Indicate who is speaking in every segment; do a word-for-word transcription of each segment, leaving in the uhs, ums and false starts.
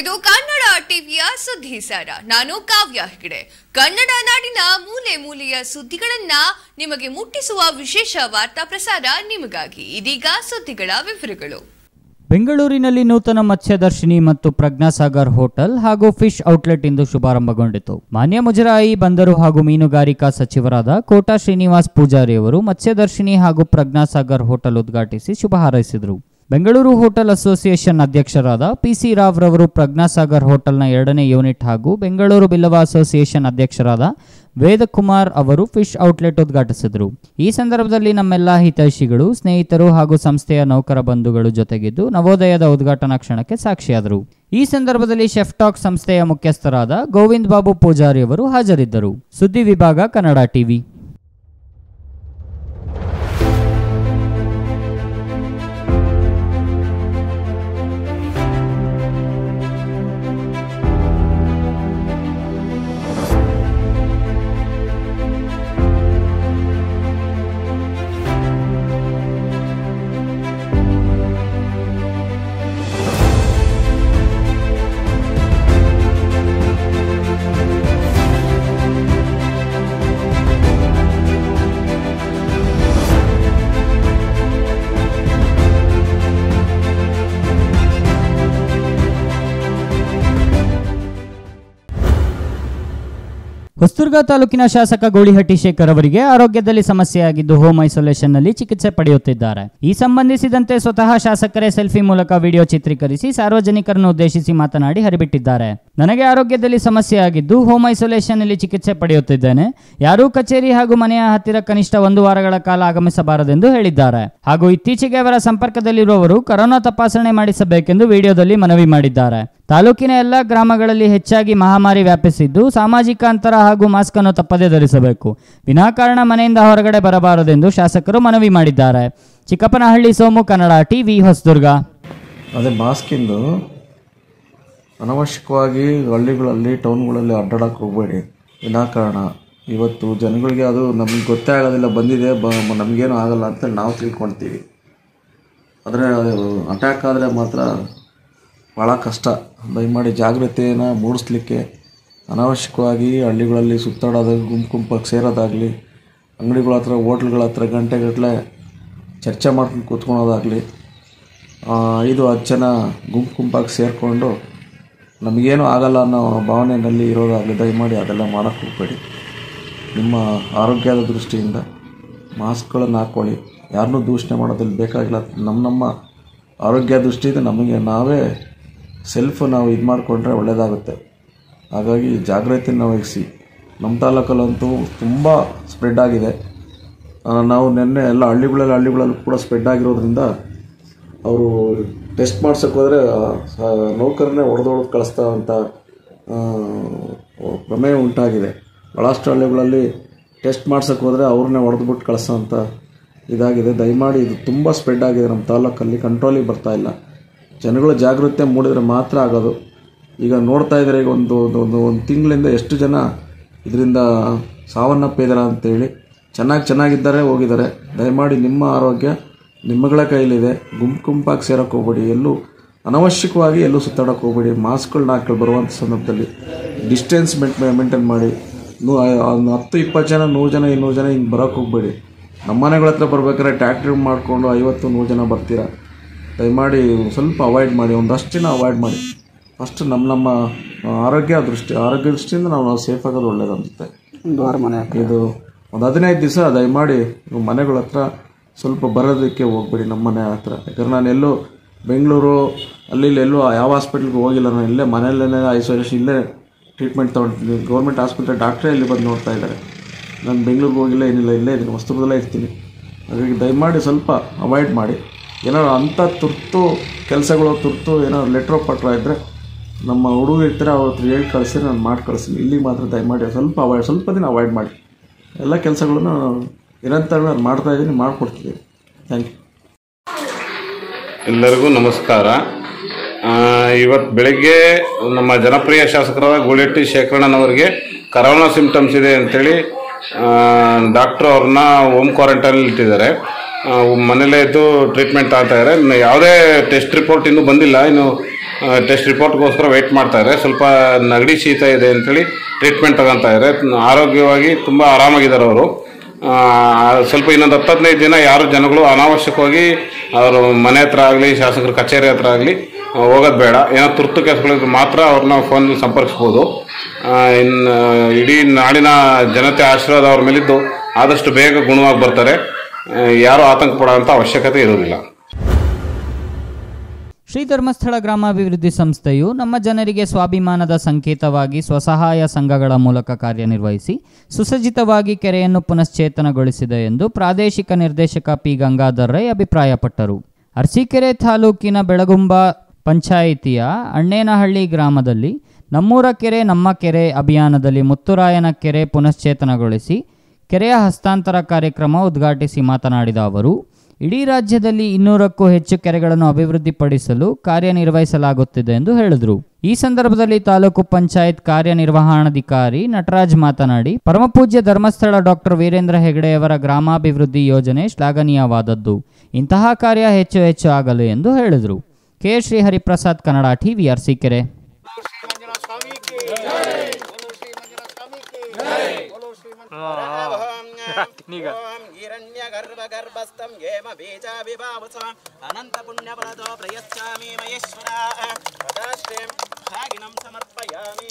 Speaker 1: ಇದು ಕನ್ನಡ ಟಿವಿಯ ಸುದ್ದಿ ಸಾರ. ನಾನು ಕಾವ್ಯ ಹೆಗಡೆ. ಕನ್ನಡ ನಾಡಿನ ಮೂಲೆ ಮೂಲೆಯ ಸುದ್ದಿಗಳನ್ನ ನಿಮಗೆ ಮುಟ್ಟಿಸುವ ವಿಶೇಷ ವಾರ್ತಾ ಪ್ರಸಾರ ನಿಮಗಾಗಿ. ಇದೀಗ ಸುದ್ದಿಗಳ ವಿವರಗಳು.
Speaker 2: ಬೆಂಗಳೂರಿನಲ್ಲಿ ನೂತನ ಮತ್ಸ್ಯದರ್ಶಿನಿ ಮತ್ತು ಪ್ರಜ್ಞಾಸಾಗರ್ ಹೋಟೆಲ್ ಹಾಗೂ ಫಿಶ್ ಔಟ್ಲೆಟ್ ಇಂದು ಶುಭಾರಂಭಗೊಂಡಿತು. ಮಾನ್ಯ ಮುಜರಾಯಿ, ಬಂದರು ಹಾಗೂ ಮೀನುಗಾರಿಕಾ ಸಚಿವರಾದ ಕೋಟಾ ಶ್ರೀನಿವಾಸ್ ಪೂಜಾರಿ ಅವರು ಮತ್ಸ್ಯದರ್ಶಿನಿ ಹಾಗೂ ಪ್ರಜ್ಞಾಸಾಗರ್ ಹೋಟೆಲ್ ಉದ್ಘಾಟಿಸಿ ಶುಭ ಹಾರೈಸಿದರು. ಬೆಂಗಳೂರು ಹೋಟೆಲ್ ಅಸೋಸಿಯೇಷನ್ ಅಧ್ಯಕ್ಷರಾದ ಪಿಸಿ ರಾವ್ ರವರು ಪ್ರಜ್ಞಾಸಾಗರ್ ಹೋಟೆಲ್ನ ಎರಡನೇ ಯೂನಿಟ್ ಹಾಗೂ ಬೆಂಗಳೂರು ಬಿಲ್ಲವ ಅಸೋಸಿಯೇಷನ್ ಅಧ್ಯಕ್ಷರಾದ ವೇದಕುಮಾರ್ ಅವರು ಫಿಶ್ ಔಟ್ಲೆಟ್ ಉದ್ಘಾಟಿಸಿದರು. ಈ ಸಂದರ್ಭದಲ್ಲಿ ನಮ್ಮೆಲ್ಲ ಹಿತೈಷಿಗಳು, ಸ್ನೇಹಿತರು ಹಾಗೂ ಸಂಸ್ಥೆಯ ನೌಕರ ಬಂಧುಗಳು ಜೊತೆಗಿದ್ದು ನವೋದಯದ ಉದ್ಘಾಟನಾ ಕ್ಷಣಕ್ಕೆ ಸಾಕ್ಷಿಯಾದರು. ಈ ಸಂದರ್ಭದಲ್ಲಿ ಶೆಫ್ ಟಾಕ್ ಸಂಸ್ಥೆಯ ಮುಖ್ಯಸ್ಥರಾದ ಗೋವಿಂದ್ ಬಾಬು ಪೂಜಾರಿ ಅವರು ಹಾಜರಿದ್ದರು. ಸುದ್ದಿ ವಿಭಾಗ, ಕನ್ನಡ ಟಿವಿ. ಹೊಸದುರ್ಗ ತಾಲೂಕಿನ ಶಾಸಕ ಗೋಳಿಹಟ್ಟಿ ಶೇಖರ್ ಅವರಿಗೆ ಆರೋಗ್ಯದಲ್ಲಿ ಸಮಸ್ಯೆಯಾಗಿದ್ದು ಹೋಮ್ ಐಸೋಲೇಷನ್ ನಲ್ಲಿ ಚಿಕಿತ್ಸೆ ಪಡೆಯುತ್ತಿದ್ದಾರೆ. ಈ ಸಂಬಂಧಿಸಿದಂತೆ ಸ್ವತಃ ಶಾಸಕರೇ ಸೆಲ್ಫಿ ಮೂಲಕ ವಿಡಿಯೋ ಚಿತ್ರೀಕರಿಸಿ ಸಾರ್ವಜನಿಕರನ್ನು ಉದ್ದೇಶಿಸಿ ಮಾತನಾಡಿ ಹರಿಬಿಟ್ಟಿದ್ದಾರೆ. ನನಗೆ ಆರೋಗ್ಯದಲ್ಲಿ ಸಮಸ್ಯೆಯಾಗಿದ್ದು ಹೋಮ್ ಐಸೋಲೇಷನ್ ನಲ್ಲಿ ಚಿಕಿತ್ಸೆ ಪಡೆಯುತ್ತಿದ್ದೇನೆ. ಯಾರೂ ಕಚೇರಿ ಹಾಗೂ ಮನೆಯ ಹತ್ತಿರ ಕನಿಷ್ಠ ಒಂದು ವಾರಗಳ ಕಾಲ ಆಗಮಿಸಬಾರದೆಂದು ಹೇಳಿದ್ದಾರೆ. ಹಾಗೂ ಇತ್ತೀಚೆಗೆ ಅವರ ಸಂಪರ್ಕದಲ್ಲಿರುವವರು ಕೊರೋನಾ ತಪಾಸಣೆ ಮಾಡಿಸಬೇಕೆಂದು ವಿಡಿಯೋದಲ್ಲಿ ಮನವಿ ಮಾಡಿದ್ದಾರೆ. ತಾಲೂಕಿನ ಎಲ್ಲ ಗ್ರಾಮಗಳಲ್ಲಿ ಹೆಚ್ಚಾಗಿ ಮಹಾಮಾರಿ ವ್ಯಾಪಿಸಿದ್ದು ಸಾಮಾಜಿಕ ಅಂತರ ಹಾಗೂ ಮಾಸ್ಕ್ ಅನ್ನು ತಪ್ಪದೇ ಧರಿಸಬೇಕು. ವಿನಾಕಾರಣ ಮನೆಯಿಂದ ಹೊರಗಡೆ ಬರಬಾರದೆಂದು ಶಾಸಕರು ಮನವಿ ಮಾಡಿದ್ದಾರೆ. ಚಿಕ್ಕಪ್ಪನಹಳ್ಳಿ ಸೋಮು, ಕನ್ನಡ ಟಿವಿ, ಹೊಸದುರ್ಗ.
Speaker 3: ಅದೇ ಮಾಸ್ಕಿಂದು ಅನವಶ್ಯಕವಾಗಿ ಹಳ್ಳಿಗಳಲ್ಲಿ ಟೌನ್ಗಳಲ್ಲಿ ಅಡ್ಡಾಡಕ್ಕೆ ಹೋಗಬೇಡಿ ವಿನಾಕಾರಣ. ಇವತ್ತು ಜನಗಳಿಗೆ ಅದು ನಮಗೆ ಗೊತ್ತೇ ಆಗೋದಿಲ್ಲ, ಬಂದಿದೆ ಬ ನಮಗೇನು ಆಗಲ್ಲ ಅಂತೇಳಿ ನಾವು ತಿಳ್ಕೊಳ್ತೀವಿ. ಆದರೆ ಅಟ್ಯಾಕ್ ಆದರೆ ಮಾತ್ರ ಭಾಳ ಕಷ್ಟ. ದಯಮಾಡಿ ಜಾಗೃತಿಯನ್ನು ಮೂಡಿಸ್ಲಿಕ್ಕೆ ಅನಾವಶ್ಯಕವಾಗಿ ಹಳ್ಳಿಗಳಲ್ಲಿ ಸುತ್ತಾಡೋದು, ಗುಂಪು ಗುಂಪಾಗಿ ಸೇರೋದಾಗಲಿ, ಅಂಗಡಿಗಳ ಹತ್ರ ಹೋಟ್ಲ್ಗಳ ಹತ್ರ ಗಂಟೆಗಟ್ಟಲೆ ಚರ್ಚೆ ಮಾಡ್ಕೊಂಡು ಕೂತ್ಕೊಳೋದಾಗಲಿ, ಐದು ಹತ್ತು ಜನ ಗುಂಪು ಗುಂಪಾಗಿ ಸೇರಿಕೊಂಡು ನಮಗೇನು ಆಗಲ್ಲ ಅನ್ನೋ ಭಾವನೆಯಲ್ಲಿ ಇರೋದಾಗಲಿ, ದಯಮಾಡಿ ಅದೆಲ್ಲ ಮಾಡೋಕ್ಕೆ ಹೋಗಬೇಡಿ. ನಿಮ್ಮ ಆರೋಗ್ಯದ ದೃಷ್ಟಿಯಿಂದ ಮಾಸ್ಕ್ಗಳನ್ನು ಹಾಕ್ಕೊಳ್ಳಿ. ಯಾರನ್ನೂ ದೂಷಣೆ ಮಾಡೋದಿಲ್ಲ, ಬೇಕಾಗಿಲ್ಲ. ನಮ್ಮ ನಮ್ಮ ಆರೋಗ್ಯ ದೃಷ್ಟಿಯಿಂದ ನಮಗೆ ನಾವೇ ಸೆಲ್ಫ್ ನಾವು ಇದು ಮಾಡಿಕೊಂಡ್ರೆ ಒಳ್ಳೆಯದಾಗುತ್ತೆ. ಹಾಗಾಗಿ ಜಾಗೃತಿಯನ್ನು ವಹಿಸಿ. ನಮ್ಮ ತಾಲೂಕಲ್ಲಂತೂ ತುಂಬ ಸ್ಪ್ರೆಡ್ ಆಗಿದೆ. ನಾವು ನಿನ್ನೆ ಎಲ್ಲ ಹಳ್ಳಿಗಳಲ್ಲಿ ಹಳ್ಳಿಗಳಲ್ಲಿ ಕೂಡ ಸ್ಪ್ರೆಡ್ ಆಗಿರೋದ್ರಿಂದ ಅವರು ಟೆಸ್ಟ್ ಮಾಡ್ಸೋಕ್ಕೆ ಹೋದರೆ ನೌಕರನ್ನೇ ಹೊಡೆದೊಡೆದು ಕಳಿಸ್ತಾ ಅಂತ ಪ್ರಮೇಯ ಉಂಟಾಗಿದೆ. ಭಾಳಷ್ಟು ಹಳ್ಳಿಗಳಲ್ಲಿ ಟೆಸ್ಟ್ ಮಾಡ್ಸೋಕ್ಕೆ ಹೋದರೆ ಅವ್ರನ್ನೇ ಹೊಡೆದ್ಬಿಟ್ಟು ಕಳಿಸೋ ಅಂತ ಇದಾಗಿದೆ. ದಯಮಾಡಿ ಇದು ತುಂಬ ಸ್ಪ್ರೆಡ್ ಆಗಿದೆ ನಮ್ಮ ತಾಲೂಕಲ್ಲಿ, ಕಂಟ್ರೋಲಿಗೆ ಬರ್ತಾಯಿಲ್ಲ. ಜನಗಳು ಜಾಗೃತಿ ಮೂಡಿದರೆ ಮಾತ್ರ ಆಗೋದು. ಈಗ ನೋಡ್ತಾ ಇದ್ದಾರೆ, ಈಗ ಒಂದು ಒಂದು ಒಂದು ತಿಂಗಳಿಂದ ಎಷ್ಟು ಜನ ಇದರಿಂದ ಸಾವನ್ನಪ್ಪಿದ್ದಾರೆ ಅಂತೇಳಿ. ಚೆನ್ನಾಗಿ ಚೆನ್ನಾಗಿದ್ದಾರೆ, ಹೋಗಿದ್ದಾರೆ. ದಯಮಾಡಿ ನಿಮ್ಮ ಆರೋಗ್ಯ ನಿಮ್ಮಗಳ ಕೈಲಿದೆ. ಗುಂಪು ಗುಂಪಾಗಿ ಸೇರೋಕ್ಕೆ ಹೋಗ್ಬೇಡಿ, ಎಲ್ಲೂ ಅನವಶ್ಯಕವಾಗಿ ಎಲ್ಲೂ ಸುತ್ತಾಡೋಕ್ಕೆ ಹೋಗ್ಬೇಡಿ. ಮಾಸ್ಕ್ಗಳನ್ನ ಹಾಕಿ ಬರುವಂಥ ಸಂದರ್ಭದಲ್ಲಿ ಡಿಸ್ಟೆನ್ಸ್ ಮೇಂಟೈನ್ ಮಾಡಿ. ನೂ ಹತ್ತು ಇಪ್ಪತ್ತು ಜನ, ನೂರು ಜನ, ಇನ್ನೂರು ಜನ ಹಿಂಗೆ ಬರೋಕ್ಕೆ ಹೋಗಬೇಡಿ. ನಮ್ಮ ಮನೆಗಳ ಹತ್ರ ಬರ್ಬೇಕಾದ್ರೆ ಟ್ಯಾಕ್ಟ್ರಿ ಮಾಡಿಕೊಂಡು ಐವತ್ತು ನೂರು ಜನ ಬರ್ತೀರಾ. ದಯಮಾಡಿ ಸ್ವಲ್ಪ ಅವಾಯ್ಡ್ ಮಾಡಿ, ಒಂದಷ್ಟು ಜನ ಅವಾಯ್ಡ್ ಮಾಡಿ. ಫಸ್ಟ್ ನಮ್ಮ ನಮ್ಮ ಆರೋಗ್ಯ ದೃಷ್ಟಿ ಆರೋಗ್ಯ ದೃಷ್ಟಿಯಿಂದ ನಾವು ನಾವು ಸೇಫ್ ಆಗೋದು ಒಳ್ಳೇದು ಅನಿಸುತ್ತೆ. ಒಂದು ವಾರ ಮನೆ ಇದು ಒಂದು ಹದಿನೈದು ದಿವಸ ದಯಮಾಡಿ ಮನೆಗಳ ಹತ್ರ ಸ್ವಲ್ಪ ಬರೋದಕ್ಕೆ ಹೋಗ್ಬೇಡಿ, ನಮ್ಮ ಮನೆ ಹತ್ರ. ಯಾಕಂದ್ರೆ ನಾನು ಎಲ್ಲೋ ಬೆಂಗಳೂರು ಅಲ್ಲಿ ಎಲ್ಲೂ ಯಾವ ಹಾಸ್ಪಿಟ್ಲಿಗೆ ಹೋಗಿಲ್ಲ. ನಾನು ಇಲ್ಲೇ ಮನೆಯಲ್ಲೇ ಐಸೋಲೇಷನ್, ಇಲ್ಲೇ ಟ್ರೀಟ್ಮೆಂಟ್ ತೊಗೊಳ್ತೀನಿ. ಗೌರ್ಮೆಂಟ್ ಹಾಸ್ಪಿಟಲ್ ಡಾಕ್ಟ್ರೇ ಇಲ್ಲಿ ಬಂದು ನೋಡ್ತಾ ಇದ್ದಾರೆ. ನಾನು ಬೆಂಗಳೂರಿಗೆ ಹೋಗಿಲ್ಲ, ಏನಿಲ್ಲ, ಇಲ್ಲೇ ಇದ್ದೀನಿ, ಹೊಸದುರ್ಗದಲ್ಲೇ ಇರ್ತೀನಿ. ಹಾಗಾಗಿ ದಯಮಾಡಿ ಸ್ವಲ್ಪ ಅವಾಯ್ಡ್ ಮಾಡಿ. ಏನಾದ್ರು ಅಂಥ ತುರ್ತು ಕೆಲಸಗಳು, ತುರ್ತು ಏನಾದ್ರು ಲೆಟ್ರೋ ಪಟ್ರ ಇದ್ದರೆ ನಮ್ಮ ಹುಡುಗರು ಇರ್ತಾರೆ, ಅವ್ರ ಹತ್ರ ಹೇಳಿ ಕಳಿಸಿ ನಾನು ಮಾಡಿ ಕಳಿಸ್ತೀನಿ. ಇಲ್ಲಿಗೆ ಮಾತ್ರ ದಯಮಾಡಿ ಸ್ವಲ್ಪ ಅವಾಯ್ಡ್ ಸ್ವಲ್ಪ ದಿನ ಅವಾಯ್ಡ್ ಮಾಡಿ. ಎಲ್ಲ ಕೆಲಸಗಳನ್ನು ನಿರಂತರ ನಾನು ಮಾಡ್ತಾಯಿದ್ದೀನಿ, ಮಾಡಿಕೊಡ್ತಿದ್ದೀನಿ. Thank you.
Speaker 4: ಎಲ್ಲರಿಗೂ ನಮಸ್ಕಾರ. ಇವತ್ತು ಬೆಳಗ್ಗೆ ನಮ್ಮ ಜನಪ್ರಿಯ ಶಾಸಕರಾದ ಗೋಳಿಹಟ್ಟಿ ಶೇಖರಣ್ಣನವರಿಗೆ ಕರೋನಾ ಸಿಂಪ್ಟಮ್ಸ್ ಇದೆ ಅಂಥೇಳಿ ಡಾಕ್ಟ್ರು ಅವ್ರನ್ನ ಹೋಮ್ ಕ್ವಾರಂಟೈನಲ್ಲಿ ಇಟ್ಟಿದ್ದಾರೆ. ಮನೇಲೇ ಇದ್ದು ಟ್ರೀಟ್ಮೆಂಟ್ ತಗೊಳ್ತಾ ಇದ್ದಾರೆ. ಯಾವುದೇ ಟೆಸ್ಟ್ ರಿಪೋರ್ಟ್ ಇನ್ನೂ ಬಂದಿಲ್ಲ. ಇನ್ನು ಟೆಸ್ಟ್ ರಿಪೋರ್ಟ್ಗೋಸ್ಕರ ವೆಯ್ಟ್ ಮಾಡ್ತಾ ಇದ್ದಾರೆ. ಸ್ವಲ್ಪ ನೆಗಡಿ ಶೀತ ಇದೆ ಅಂತೇಳಿ ಟ್ರೀಟ್ಮೆಂಟ್ ತಗೊಳ್ತಾ ಇದ್ದಾರೆ. ಆರೋಗ್ಯವಾಗಿ ತುಂಬ ಆರಾಮಾಗಿದ್ದಾರೆ ಅವರು. ಸ್ವಲ್ಪ ಇನ್ನೊಂದು ಹತ್ತು ಹದಿನೈದು ದಿನ ಯಾರು ಜನಗಳು ಅನಾವಶ್ಯಕವಾಗಿ ಅವರು ಮನೆ ಹತ್ರ ಆಗಲಿ ಶಾಸಕರ ಕಚೇರಿ ಹತ್ರ ಆಗಲಿ ಹೋಗೋದು ಬೇಡ. ಏನೋ ತುರ್ತು ಕೆಲಸಗಳಿದ್ರೆ ಮಾತ್ರ ಅವ್ರನ್ನ ಫೋನ್ ಸಂಪರ್ಕಿಸ್ಬೋದು. ಇನ್ನು ಇಡೀ ನಾಡಿನ ಜನತೆ ಆಶೀರ್ವಾದ ಅವ್ರ ಮೇಲಿದ್ದು ಆದಷ್ಟು ಬೇಗ ಗುಣವಾಗಿ ಬರ್ತಾರೆ. ಯಾರೂ ಆತಂಕ ಪಡೋಂಥ ಅವಶ್ಯಕತೆ ಇರೋದಿಲ್ಲ.
Speaker 2: ಶ್ರೀ ಧರ್ಮಸ್ಥಳ ಗ್ರಾಮಾಭಿವೃದ್ಧಿ ಸಂಸ್ಥೆಯು ನಮ್ಮ ಜನರಿಗೆ ಸ್ವಾಭಿಮಾನದ ಸಂಕೇತವಾಗಿ ಸ್ವಸಹಾಯ ಸಂಘಗಳ ಮೂಲಕ ಕಾರ್ಯನಿರ್ವಹಿಸಿ ಸುಸಜ್ಜಿತವಾಗಿ ಕೆರೆಯನ್ನು ಪುನಶ್ಚೇತನಗೊಳಿಸಿದೆ ಎಂದು ಪ್ರಾದೇಶಿಕ ನಿರ್ದೇಶಕ ಪಿ ಗಂಗಾಧರ್ ರೈ ಅಭಿಪ್ರಾಯಪಟ್ಟರು. ಅರಸೀಕೆರೆ ತಾಲೂಕಿನ ಬೆಳಗುಂಬ ಪಂಚಾಯಿತಿಯ ಅಣ್ಣೇನಹಳ್ಳಿ ಗ್ರಾಮದಲ್ಲಿ ನಮ್ಮೂರ ಕೆರೆ ನಮ್ಮ ಕೆರೆ ಅಭಿಯಾನದಲ್ಲಿ ಮುತ್ತುರಾಯನ ಕೆರೆ ಪುನಶ್ಚೇತನಗೊಳಿಸಿ ಕೆರೆಯ ಹಸ್ತಾಂತರ ಕಾರ್ಯಕ್ರಮ ಉದ್ಘಾಟಿಸಿ ಮಾತನಾಡಿದ ಅವರು, ಇಡೀ ರಾಜ್ಯದಲ್ಲಿ ಇನ್ನೂರಕ್ಕೂ ಹೆಚ್ಚು ಕೆರೆಗಳನ್ನು ಅಭಿವೃದ್ಧಿಪಡಿಸಲು ಕಾರ್ಯನಿರ್ವಹಿಸಲಾಗುತ್ತಿದೆ ಎಂದು ಹೇಳಿದರು. ಈ ಸಂದರ್ಭದಲ್ಲಿ ತಾಲೂಕು ಪಂಚಾಯತ್ ಕಾರ್ಯನಿರ್ವಹಣಾಧಿಕಾರಿ ನಟರಾಜ್ ಮಾತನಾಡಿ, ಪರಮಪೂಜ್ಯ ಧರ್ಮಸ್ಥಳ ಡಾಕ್ಟರ್ ವೀರೇಂದ್ರ ಹೆಗಡೆಯವರ ಗ್ರಾಮಾಭಿವೃದ್ಧಿ ಯೋಜನೆ ಶ್ಲಾಘನೀಯವಾದದ್ದು. ಇಂತಹ ಕಾರ್ಯ ಹೆಚ್ಚು ಹೆಚ್ಚು ಆಗಲಿ ಎಂದು ಹೇಳಿದರು. K Shri Hariprasad, Kannada TV, Arsikere.
Speaker 5: ಅನಂತ ಪುಣ್ಯ ಫಲದೋ ಪ್ರಯಚ್ಛಾಮಿ ಮಹೇಶ್ವರ ಭಾಗಿನಂ ಸಮರ್ಪಯಾಮಿ.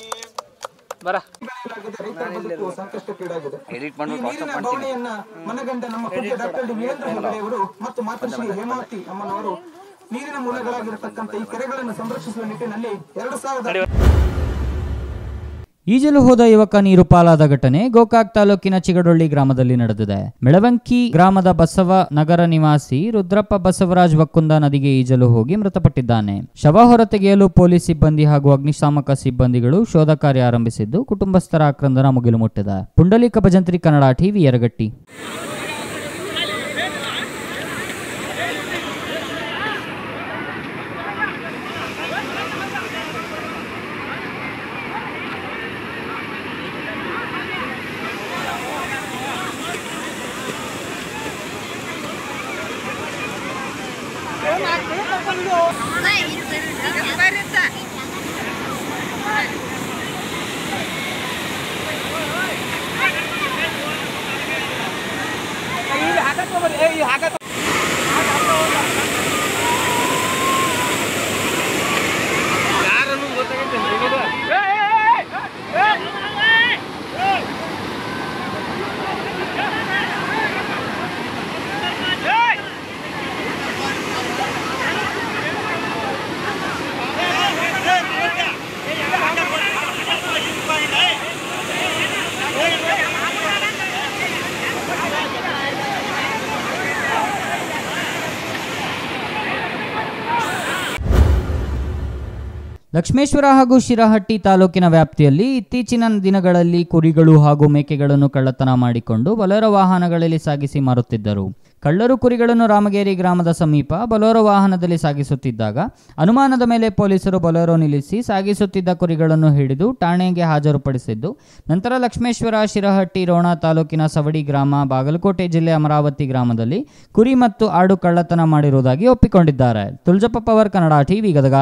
Speaker 6: ಮನಗಂಡ ನಮ್ಮ ಪೂಜ್ಯ ಡಾಕ್ಟರ್ ಡಿ ವೀರೇಂದ್ರ ಹೆಗಡೆಯವರು ಮತ್ತು ಮಾತೃಶ್ರೀ ಹೇಮಾವತಿ ಅಮ್ಮನವರು ನೀರಿನ ಮೂಲಗಳಾಗಿರತಕ್ಕಂಥ ಈ ಕೆರೆಗಳನ್ನು ಸಂರಕ್ಷಿಸುವ ನಿಟ್ಟಿನಲ್ಲಿ ಎರಡು ಸಾವಿರದ
Speaker 2: ಈಜಲು ಹೋದ ಯುವಕ ನೀರು ಪಾಲಾದ ಘಟನೆ ಗೋಕಾಕ್ ತಾಲೂಕಿನ ಚಿಗಡೊಳ್ಳಿ ಗ್ರಾಮದಲ್ಲಿ ನಡೆದಿದೆ. ಮೆಳವಂಕಿ ಗ್ರಾಮದ ಬಸವ ನಗರ ನಿವಾಸಿ ರುದ್ರಪ್ಪ ಬಸವರಾಜ್ ವಕ್ಕುಂದ ನದಿಗೆ ಈಜಲು ಹೋಗಿ ಮೃತಪಟ್ಟಿದ್ದಾನೆ. ಶವ ಹೊರತೆಗೆಯಲು ಪೊಲೀಸ್ ಸಿಬ್ಬಂದಿ ಹಾಗೂ ಅಗ್ನಿಶಾಮಕ ಸಿಬ್ಬಂದಿಗಳು ಶೋಧ ಕಾರ್ಯ ಆರಂಭಿಸಿದ್ದು ಕುಟುಂಬಸ್ಥರ ಆಕ್ರಂದನ ಮುಗಿಲು ಮುಟ್ಟಿದೆ. ಪುಂಡಲೀಕ ಭಜಂತ್ರಿ, ಕನ್ನಡ ಟಿವಿ, ಯರಗಟ್ಟಿ. ಲಕ್ಷ್ಮೇಶ್ವರ ಹಾಗೂ ಶಿರಹಟ್ಟಿ ತಾಲೂಕಿನ ವ್ಯಾಪ್ತಿಯಲ್ಲಿ ಇತ್ತೀಚಿನ ದಿನಗಳಲ್ಲಿ ಕುರಿಗಳು ಹಾಗೂ ಮೇಕೆಗಳನ್ನು ಕಳ್ಳತನ ಮಾಡಿಕೊಂಡು ಬೊಲೆರೋ ವಾಹನಗಳಲ್ಲಿ ಸಾಗಿಸಿ ಮಾರುತ್ತಿದ್ದರು. ಕಳ್ಳರು ಕುರಿಗಳನ್ನು ರಾಮಗೇರಿ ಗ್ರಾಮದ ಸಮೀಪ ಬೊಲೆರೋ ವಾಹನದಲ್ಲಿ ಸಾಗಿಸುತ್ತಿದ್ದಾಗ ಅನುಮಾನದ ಮೇಲೆ ಪೊಲೀಸರು ಬೊಲೆರೋ ನಿಲ್ಲಿಸಿ ಸಾಗಿಸುತ್ತಿದ್ದ ಕುರಿಗಳನ್ನು ಹಿಡಿದು ಠಾಣೆಗೆ ಹಾಜರುಪಡಿಸಿದ್ದು, ನಂತರ ಲಕ್ಷ್ಮೇಶ್ವರ, ಶಿರಹಟ್ಟಿ, ರೋಣ ತಾಲೂಕಿನ ಸವಡಿ ಗ್ರಾಮ, ಬಾಗಲಕೋಟೆ ಜಿಲ್ಲೆ ಅಮರಾವತಿ ಗ್ರಾಮದಲ್ಲಿ ಕುರಿ ಮತ್ತು ಆಡು ಕಳ್ಳತನ ಮಾಡಿರುವುದಾಗಿ ಒಪ್ಪಿಕೊಂಡಿದ್ದಾರೆ. ತುಳಜಪ್ಪ ಪವರ್, ಕನ್ನಡ ಟಿವಿ, ಗದಗ.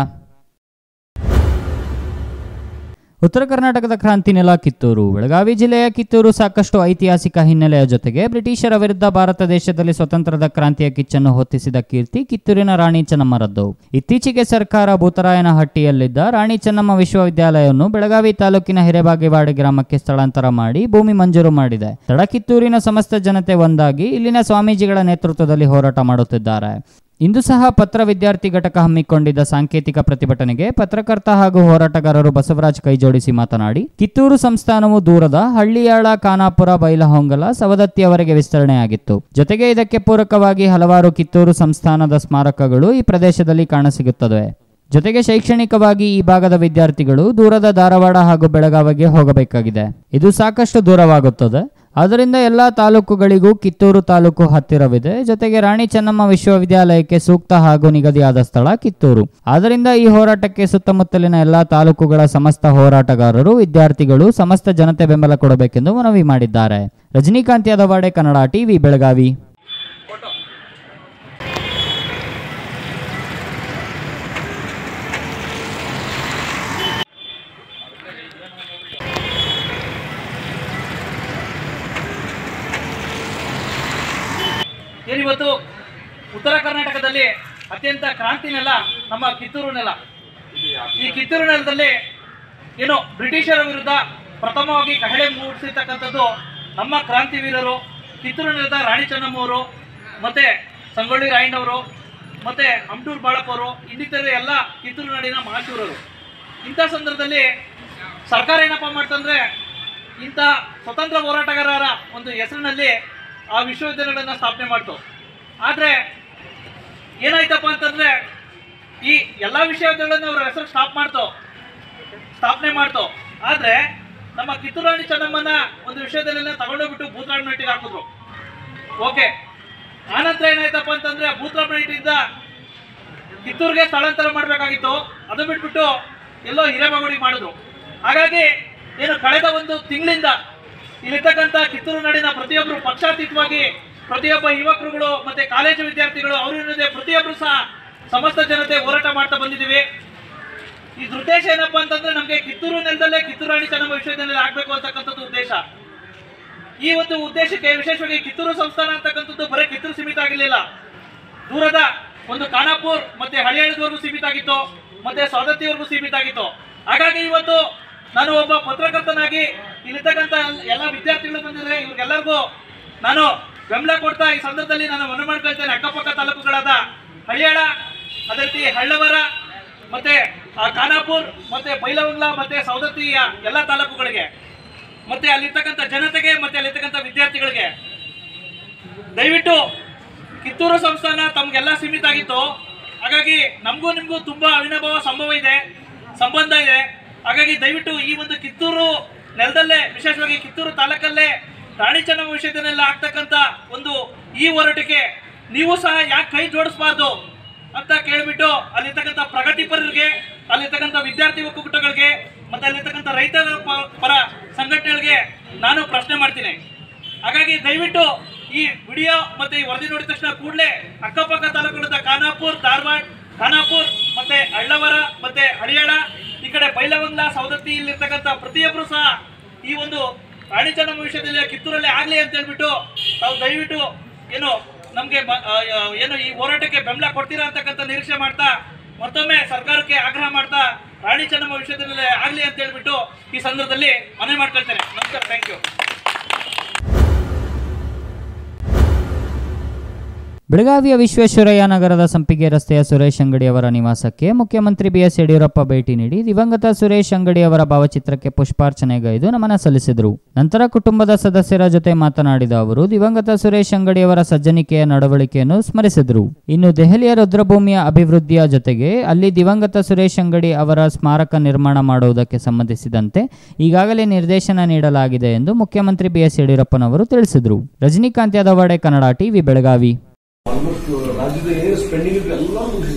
Speaker 2: ಉತ್ತರ ಕರ್ನಾಟಕದ ಕ್ರಾಂತಿ ನೆಲ ಕಿತ್ತೂರು. ಬೆಳಗಾವಿ ಜಿಲ್ಲೆಯ ಕಿತ್ತೂರು ಸಾಕಷ್ಟು ಐತಿಹಾಸಿಕ ಹಿನ್ನೆಲೆಯ ಜೊತೆಗೆ ಬ್ರಿಟಿಷರ ವಿರುದ್ಧ ಭಾರತ ದೇಶದಲ್ಲಿ ಸ್ವತಂತ್ರದ ಕ್ರಾಂತಿಯ ಕಿಚ್ಚನ್ನು ಹೊತ್ತಿಸಿದ ಕೀರ್ತಿ ಕಿತ್ತೂರಿನ ರಾಣಿ ಚೆನ್ನಮ್ಮರದ್ದು. ಇತ್ತೀಚೆಗೆ ಸರ್ಕಾರ ಭೂತರಾಯನಹಟ್ಟಿಯಲ್ಲಿದ್ದ ರಾಣಿ ಚೆನ್ನಮ್ಮ ವಿಶ್ವವಿದ್ಯಾಲಯವನ್ನು ಬೆಳಗಾವಿ ತಾಲೂಕಿನ ಹಿರೇಬಾಗೇವಾಡಿ ಗ್ರಾಮಕ್ಕೆ ಸ್ಥಳಾಂತರ ಮಾಡಿ ಭೂಮಿ ಮಂಜೂರು ಮಾಡಿದೆ. ತಡ ಕಿತ್ತೂರಿನ ಸಮಸ್ತ ಜನತೆ ಒಂದಾಗಿ ಇಲ್ಲಿನ ಸ್ವಾಮೀಜಿಗಳ ನೇತೃತ್ವದಲ್ಲಿ ಹೋರಾಟ ಮಾಡುತ್ತಿದ್ದಾರೆ. ಇಂದು ಸಹ ಪತ್ರ ವಿದ್ಯಾರ್ಥಿ ಘಟಕ ಹಮ್ಮಿಕೊಂಡಿದ್ದ ಸಾಂಕೇತಿಕ ಪ್ರತಿಭಟನೆಗೆ ಪತ್ರಕರ್ತ ಹಾಗೂ ಹೋರಾಟಗಾರರು ಬಸವರಾಜ್ ಕೈಜೋಡಿಸಿ ಮಾತನಾಡಿ, ಕಿತ್ತೂರು ಸಂಸ್ಥಾನವು ದೂರದ ಹಳ್ಳಿಯಾಳ, ಖಾನಾಪುರ, ಬೈಲಹೊಂಗಲ, ಸವದತ್ತಿಯವರೆಗೆ ವಿಸ್ತರಣೆಯಾಗಿತ್ತು. ಜೊತೆಗೆ ಇದಕ್ಕೆ ಪೂರಕವಾಗಿ ಹಲವಾರು ಕಿತ್ತೂರು ಸಂಸ್ಥಾನದ ಸ್ಮಾರಕಗಳು ಈ ಪ್ರದೇಶದಲ್ಲಿ ಕಾಣಸಿಗುತ್ತವೆ. ಜೊತೆಗೆ ಶೈಕ್ಷಣಿಕವಾಗಿ ಈ ಭಾಗದ ವಿದ್ಯಾರ್ಥಿಗಳು ದೂರದ ಧಾರವಾಡ ಹಾಗೂ ಬೆಳಗಾವಿಗೆ ಹೋಗಬೇಕಾಗಿದೆ. ಇದು ಸಾಕಷ್ಟು ದೂರವಾಗುತ್ತದೆ. ಆದ್ದರಿಂದ ಎಲ್ಲ ತಾಲೂಕುಗಳಿಗೂ ಕಿತ್ತೂರು ತಾಲೂಕು ಹತ್ತಿರವಿದೆ. ಜೊತೆಗೆ ರಾಣಿ ಚೆನ್ನಮ್ಮ ವಿಶ್ವವಿದ್ಯಾಲಯಕ್ಕೆ ಸೂಕ್ತ ಹಾಗೂ ನಿಗದಿಯಾದ ಸ್ಥಳ ಕಿತ್ತೂರು. ಆದ್ದರಿಂದ ಈ ಹೋರಾಟಕ್ಕೆ ಸುತ್ತಮುತ್ತಲಿನ ಎಲ್ಲ ತಾಲೂಕುಗಳ ಸಮಸ್ತ ಹೋರಾಟಗಾರರು, ವಿದ್ಯಾರ್ಥಿಗಳು, ಸಮಸ್ತ ಜನತೆ ಬೆಂಬಲ ಕೊಡಬೇಕೆಂದು ಮನವಿ ಮಾಡಿದ್ದಾರೆ. ರಜನಿಕಾಂತ್ ಯಾದವಾಡೆ, ಕನ್ನಡ ಟಿವಿ, ಬೆಳಗಾವಿ.
Speaker 7: ಏನಿವತ್ತು ಉತ್ತರ ಕರ್ನಾಟಕದಲ್ಲಿ ಅತ್ಯಂತ ಕ್ರಾಂತಿ ನೆಲ ನಮ್ಮ ಕಿತ್ತೂರು ನೆಲ. ಈ ಕಿತ್ತೂರು ನೆಲದಲ್ಲಿ ಏನು ಬ್ರಿಟಿಷರ ವಿರುದ್ಧ ಪ್ರಥಮವಾಗಿ ಕಹಳೆ ಮೂಡಿಸಿರ್ತಕ್ಕಂಥದ್ದು ನಮ್ಮ ಕ್ರಾಂತಿವೀರರು, ಕಿತ್ತೂರು ನೆಲದ ರಾಣಿ ಚೆನ್ನಮ್ಮವರು, ಮತ್ತು ಸಂಗೊಳ್ಳಿ ರಾಯಣ್ಣವರು, ಮತ್ತು ಅಮಟೂರು ಬಾಳಪ್ಪವರು, ಇನ್ನಿತರೆ ಎಲ್ಲ ಕಿತ್ತೂರು ನಾಡಿನ ಮಹಾಶೂರರು. ಇಂಥ ಸಂದರ್ಭದಲ್ಲಿ ಸರ್ಕಾರ ಏನಪ್ಪ ಮಾಡ್ತಂದ್ರೆ ಇಂಥ ಸ್ವತಂತ್ರ ಹೋರಾಟಗಾರರ ಒಂದು ಹೆಸರಿನಲ್ಲಿ ಆ ವಿಶ್ವವಿದ್ಯಾಲಯಗಳನ್ನು ಸ್ಥಾಪನೆ ಮಾಡ್ತು. ಆದರೆ ಏನಾಯ್ತಪ್ಪ ಅಂತಂದರೆ ಈ ಎಲ್ಲ ವಿಶ್ವವಿದ್ಯಾಲಯಗಳನ್ನು ಅವರ ಹೆಸರು ಸ್ಟಾಪ್ ಮಾಡ್ತು ಸ್ಥಾಪನೆ ಮಾಡ್ತು ಆದರೆ ನಮ್ಮ ಕಿತ್ತೂರು ರಾಣಿ ಚೆನ್ನಮ್ಮನ ಒಂದು ವಿಷಯದಲ್ಲೆಲ್ಲ ತಗೊಂಡೋಗ್ಬಿಟ್ಟು ಭೂತರಾಮನಹಟ್ಟಿಗೆ ಹಾಕಿದ್ರು. ಓಕೆ, ಆನಂತರ ಏನಾಯ್ತಪ್ಪ ಅಂತಂದರೆ ಭೂತರಾಮನಹಟ್ಟಿಯಿಂದ ಕಿತ್ತೂರಿಗೆ ಸ್ಥಳಾಂತರ ಮಾಡಬೇಕಾಗಿತ್ತು, ಅದು ಬಿಟ್ಬಿಟ್ಟು ಎಲ್ಲೋ ಹಿರೇಮಗೂಡಿಗೆ ಮಾಡಿದ್ರು. ಹಾಗಾಗಿ ಏನು ಕಳೆದ ಒಂದು ತಿಂಗಳಿಂದ ಇಲ್ಲಿರ್ತಕ್ಕಂಥ ಕಿತ್ತೂರು ನಾಡಿನ ಪ್ರತಿಯೊಬ್ಬರು ಪಕ್ಷಾತೀತವಾಗಿ ಪ್ರತಿಯೊಬ್ಬ ಯುವಕರುಗಳು ಮತ್ತು ಕಾಲೇಜು ವಿದ್ಯಾರ್ಥಿಗಳು ಅವರಿಲ್ಲದೆ ಪ್ರತಿಯೊಬ್ಬರು ಸಹ ಸಮಸ್ತ ಜನತೆ ಹೋರಾಟ ಮಾಡ್ತಾ ಬಂದಿದ್ದೀವಿ. ಇದ್ರ ಉದ್ದೇಶ ಏನಪ್ಪ ಅಂತಂದ್ರೆ ನಮಗೆ ಕಿತ್ತೂರು ನೆಲದಲ್ಲೇ ಕಿತ್ತೂರು ರಾಣಿ ಚೆನ್ನಮ್ಮ ವಿಶ್ವವಿದ್ಯಾಲಯ ಆಗಬೇಕು ಅಂತಕ್ಕಂಥದ್ದು ಉದ್ದೇಶ. ಈ ಒಂದು ಉದ್ದೇಶಕ್ಕೆ ವಿಶೇಷವಾಗಿ ಕಿತ್ತೂರು ಸಂಸ್ಥಾನ ಅಂತಕ್ಕಂಥದ್ದು ಬರೀ ಕಿತ್ತೂರು ಸೀಮಿತ ಆಗಿರಲಿಲ್ಲ, ದೂರದ ಒಂದು ಖಾನಾಪುರ್ ಮತ್ತೆ ಹಳಿಯಾಳದವರೆಗೂ ಸೀಮಿತ ಆಗಿತ್ತು, ಮತ್ತೆ ಸವದತ್ತಿವರೆಗೂ ಸೀಮಿತ ಆಗಿತ್ತು. ಹಾಗಾಗಿ ಇವತ್ತು ನಾನು ಒಬ್ಬ ಪತ್ರಕರ್ತನಾಗಿ ಇಲ್ಲಿರ್ತಕ್ಕಂಥ ಎಲ್ಲ ವಿದ್ಯಾರ್ಥಿಗಳು ಬಂದಿದ್ರೆ ಇವ್ರಿಗೆಲ್ಲರಿಗೂ ನಾನು ಬೆಂಬಲ ಕೊಡ್ತಾ ಈ ಸಂದರ್ಭದಲ್ಲಿ ನಾನು ಮನವಿ ಮಾಡ್ಕೊಳ್ತೇನೆ. ಅಕ್ಕಪಕ್ಕ ತಾಲೂಕುಗಳಾದ ಹಳಿಯಾಳ, ಅದೇ ರೀತಿ ಹಳ್ಳವರ, ಮತ್ತೆ ಖಾನಾಪುರ್, ಮತ್ತೆ ಬೈಲವಂಗ್ಲ, ಮತ್ತೆ ಸವದತ್ತಿಯ ಎಲ್ಲ ತಾಲೂಕುಗಳಿಗೆ, ಮತ್ತೆ ಅಲ್ಲಿರ್ತಕ್ಕಂಥ ಜನತೆಗೆ, ಮತ್ತೆ ಅಲ್ಲಿರ್ತಕ್ಕಂಥ ವಿದ್ಯಾರ್ಥಿಗಳಿಗೆ ದಯವಿಟ್ಟು ಕಿತ್ತೂರು ಸಂಸ್ಥಾನ ತಮ್ಗೆಲ್ಲ ಸೀಮಿತ ಆಗಿತ್ತು. ಹಾಗಾಗಿ ನಮಗೂ ನಿಮಗೂ ತುಂಬಾ ಅವಿನಾಭಾವ ಸಂಭವ ಇದೆ, ಸಂಬಂಧ ಇದೆ. ಹಾಗಾಗಿ ದಯವಿಟ್ಟು ಈ ಒಂದು ಕಿತ್ತೂರು ನೆಲದಲ್ಲೇ, ವಿಶೇಷವಾಗಿ ಕಿತ್ತೂರು ತಾಲೂಕಲ್ಲೇ ರಾಣಿ ಚೆನ್ನಮ್ಮ ವಿಷಯದಲ್ಲೆಲ್ಲ ಆಗ್ತಕ್ಕಂಥ ಒಂದು ಈ ಹೋರಾಟಕ್ಕೆ ನೀವು ಸಹ ಯಾಕೆ ಕೈ ಜೋಡಿಸಬಾರ್ದು ಅಂತ ಕೇಳಿಬಿಟ್ಟು ಅಲ್ಲಿರ್ತಕ್ಕಂಥ ಪ್ರಗತಿಪರರಿಗೆ, ಅಲ್ಲಿರ್ತಕ್ಕಂಥ ವಿದ್ಯಾರ್ಥಿ ಒಕ್ಕೂಟಗಳಿಗೆ, ಮತ್ತೆ ಅಲ್ಲಿರ್ತಕ್ಕಂಥ ರೈತರ ಪರ ಸಂಘಟನೆಗಳಿಗೆ ನಾನು ಪ್ರಶ್ನೆ ಮಾಡ್ತೀನಿ. ಹಾಗಾಗಿ ದಯವಿಟ್ಟು ಈ ವಿಡಿಯೋ ಮತ್ತೆ ಈ ವರದಿ ನೋಡಿದ ತಕ್ಷಣ ಕೂಡಲೇ ಅಕ್ಕಪಕ್ಕ ತಾಲೂಕುಗಳಾದ ಖಾನಾಪುರ್, ಧಾರವಾಡ, ಖಾನಾಪುರ್, ಮತ್ತೆ ಹಳ್ಳವರ, ಮತ್ತೆ ಹಳಿಯಾಳ, ಈ ಕಡೆ ಬೈಲವಂಗ್ಲ, ಸವದತ್ತಿ ಇಲ್ಲಿರ್ತಕ್ಕಂಥ ಪ್ರತಿಯೊಬ್ಬರು ಸಹ ಈ ಒಂದು ರಾಣಿ ಚೆನ್ನಮ್ಮ ವಿಷಯದಲ್ಲಿ ಕಿತ್ತೂರಲ್ಲೇ ಆಗಲಿ ಅಂತ ಹೇಳ್ಬಿಟ್ಟು ತಾವು ದಯವಿಟ್ಟು ಏನು ನಮಗೆ ಏನು ಈ ಹೋರಾಟಕ್ಕೆ ಬೆಂಬಲ ಕೊಡ್ತೀರಾ ಅಂತಕ್ಕಂಥ ನಿರೀಕ್ಷೆ ಮಾಡ್ತಾ ಮತ್ತೊಮ್ಮೆ ಸರ್ಕಾರಕ್ಕೆ ಆಗ್ರಹ ಮಾಡ್ತಾ ರಾಣಿ ಚೆನ್ನಮ್ಮ ವಿಷಯದಲ್ಲಿ ಆಗಲಿ ಅಂತ ಹೇಳ್ಬಿಟ್ಟು ಈ ಸಂದರ್ಭದಲ್ಲಿ ಮನವಿ ಮಾಡ್ಕೊಳ್ತೇನೆ. ನಮಸ್ಕಾರ, ಥ್ಯಾಂಕ್ ಯು.
Speaker 2: ಬೆಳಗಾವಿಯ ವಿಶ್ವೇಶ್ವರಯ್ಯ ನಗರದ ಸಂಪಿಗೆ ರಸ್ತೆಯ ಸುರೇಶ್ ಅಂಗಡಿ ಅವರ ನಿವಾಸಕ್ಕೆ ಮುಖ್ಯಮಂತ್ರಿ ಬಿಎಸ್ ಯಡಿಯೂರಪ್ಪ ಭೇಟಿ ನೀಡಿ ದಿವಂಗತ ಸುರೇಶ್ ಅಂಗಡಿ ಅವರ ಭಾವಚಿತ್ರಕ್ಕೆ ಪುಷ್ಪಾರ್ಚನೆಗೈದು ನಮನ ಸಲ್ಲಿಸಿದರು. ನಂತರ ಕುಟುಂಬದ ಸದಸ್ಯರ ಜೊತೆ ಮಾತನಾಡಿದ ಅವರು ದಿವಂಗತ ಸುರೇಶ್ ಅಂಗಡಿ ಅವರ ಸಜ್ಜನಿಕೆಯ ನಡವಳಿಕೆಯನ್ನು ಸ್ಮರಿಸಿದರು. ಇನ್ನು ದೆಹಲಿಯ ರುದ್ರಭೂಮಿಯ ಅಭಿವೃದ್ಧಿಯ ಜೊತೆಗೆ ಅಲ್ಲಿ ದಿವಂಗತ ಸುರೇಶ್ ಅಂಗಡಿ ಅವರ ಸ್ಮಾರಕ ನಿರ್ಮಾಣ ಮಾಡುವುದಕ್ಕೆ ಸಂಬಂಧಿಸಿದಂತೆ ಈಗಾಗಲೇ ನಿರ್ದೇಶನ ನೀಡಲಾಗಿದೆ ಎಂದು ಮುಖ್ಯಮಂತ್ರಿ ಬಿಎಸ್ ಯಡಿಯೂರಪ್ಪನವರು ತಿಳಿಸಿದರು. ರಜನಿಕಾಂತ್ ಯಾದವಾಡೆ, ಕನ್ನಡ ಟಿವಿ, ಬೆಳಗಾವಿ.
Speaker 8: ರಾಜ್ಯದ ಏನು ಸ್ಪೆಂಡಿಂಗ್ ಎಲ್ಲ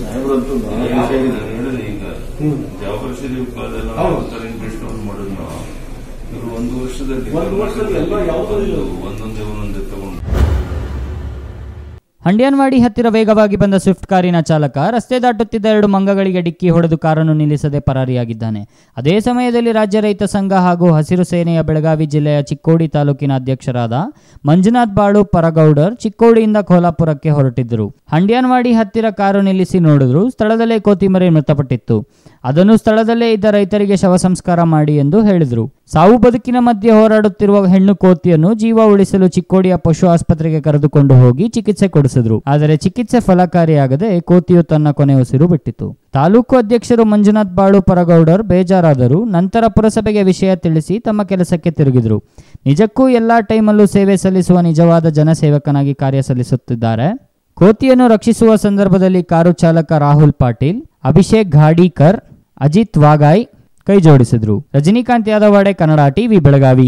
Speaker 8: ಒಂದು ವರ್ಷದಲ್ಲಿ ಒಂದು ವರ್ಷದಲ್ಲಿ ಎಲ್ಲ ಯಾವುದೋ ಒಂದೊಂದೇ ಒಂದೊಂದೇ ತಗೊಂಡು
Speaker 2: ಹಂಡ್ಯಾನ್ವಾಡಿ ಹತ್ತಿರ ವೇಗವಾಗಿ ಬಂದ ಸ್ವಿಫ್ಟ್ ಕಾರಿನ ಚಾಲಕ ರಸ್ತೆ ದಾಟುತ್ತಿದ್ದ ಎರಡು ಮಂಗಗಳಿಗೆ ಡಿಕ್ಕಿ ಹೊಡೆದು ಕಾರನ್ನು ನಿಲ್ಲಿಸದೆ ಪರಾರಿಯಾಗಿದ್ದಾನೆ. ಅದೇ ಸಮಯದಲ್ಲಿ ರಾಜ್ಯ ರೈತ ಸಂಘ ಹಾಗೂ ಹಸಿರು ಸೇನೆಯ ಬೆಳಗಾವಿ ಜಿಲ್ಲೆಯ ಚಿಕ್ಕೋಡಿ ತಾಲೂಕಿನ ಅಧ್ಯಕ್ಷರಾದ ಮಂಜುನಾಥ್ ಬಾಳು ಪರಗೌಡರ್ ಚಿಕ್ಕೋಡಿಯಿಂದ ಕೋಲ್ಹಾಪುರಕ್ಕೆ ಹೊರಟಿದ್ದರು. ಹಂಡ್ಯಾನ್ವಾಡಿ ಹತ್ತಿರ ಕಾರು ನಿಲ್ಲಿಸಿ ನೋಡಿದ್ರು, ಸ್ಥಳದಲ್ಲೇ ಕೋತಿಮರಿ ಮೃತಪಟ್ಟಿತ್ತು. ಅದನ್ನು ಸ್ಥಳದಲ್ಲೇ ಇದ್ದ ರೈತರಿಗೆ ಶವ ಸಂಸ್ಕಾರ ಮಾಡಿ ಎಂದು ಹೇಳಿದರು. ಸಾವು ಬದುಕಿನ ಮಧ್ಯೆ ಹೋರಾಡುತ್ತಿರುವ ಹೆಣ್ಣು ಕೋತಿಯನ್ನು ಜೀವ ಉಳಿಸಲು ಚಿಕ್ಕೋಡಿಯ ಪಶು ಆಸ್ಪತ್ರೆಗೆ ಕರೆದುಕೊಂಡು ಹೋಗಿ ಚಿಕಿತ್ಸೆ ಕೊಡಿಸಿದ್ರು. ಆದರೆ ಚಿಕಿತ್ಸೆ ಫಲಕಾರಿಯಾಗದೆ ಕೋತಿಯು ತನ್ನ ಕೊನೆ ಉಸಿರು ಬಿಟ್ಟಿತು. ತಾಲೂಕು ಅಧ್ಯಕ್ಷರು ಮಂಜುನಾಥ್ ಬಾಳು ಪರಗೌಡರ್ ಬೇಜಾರಾದರು. ನಂತರ ಪುರಸಭೆಗೆ ವಿಷಯ ತಿಳಿಸಿ ತಮ್ಮ ಕೆಲಸಕ್ಕೆ ತಿರುಗಿದ್ರು. ನಿಜಕ್ಕೂ ಎಲ್ಲಾ ಟೈಮಲ್ಲೂ ಸೇವೆ ಸಲ್ಲಿಸುವ ನಿಜವಾದ ಜನಸೇವಕನಾಗಿ ಕಾರ್ಯ ಸಲ್ಲಿಸುತ್ತಿದ್ದಾರೆ. ಕೋತಿಯನ್ನು ರಕ್ಷಿಸುವ ಸಂದರ್ಭದಲ್ಲಿ ಕಾರು ಚಾಲಕ ರಾಹುಲ್ ಪಾಟೀಲ್, ಅಭಿಷೇಕ್ ಘಾಡೀಕರ್, ಅಜಿತ್ ವಾಗಾಯ್ ಕೈ ಜೋಡಿಸಿದ್ರು. ರಜನಿಕಾಂತ್ ಯಾದವಾಡೆ, ಕನ್ನಡ ಟಿವಿ, ಬೆಳಗಾವಿ.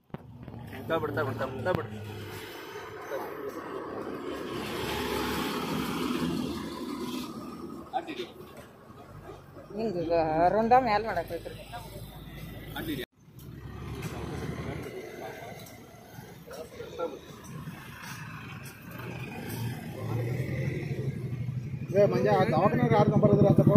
Speaker 9: ಮಂಜ ದವಾಖಾನೆ ಯಾರು ನಂಬರ್ ಇದ್ರೆ ಅಂತಪ್ಪ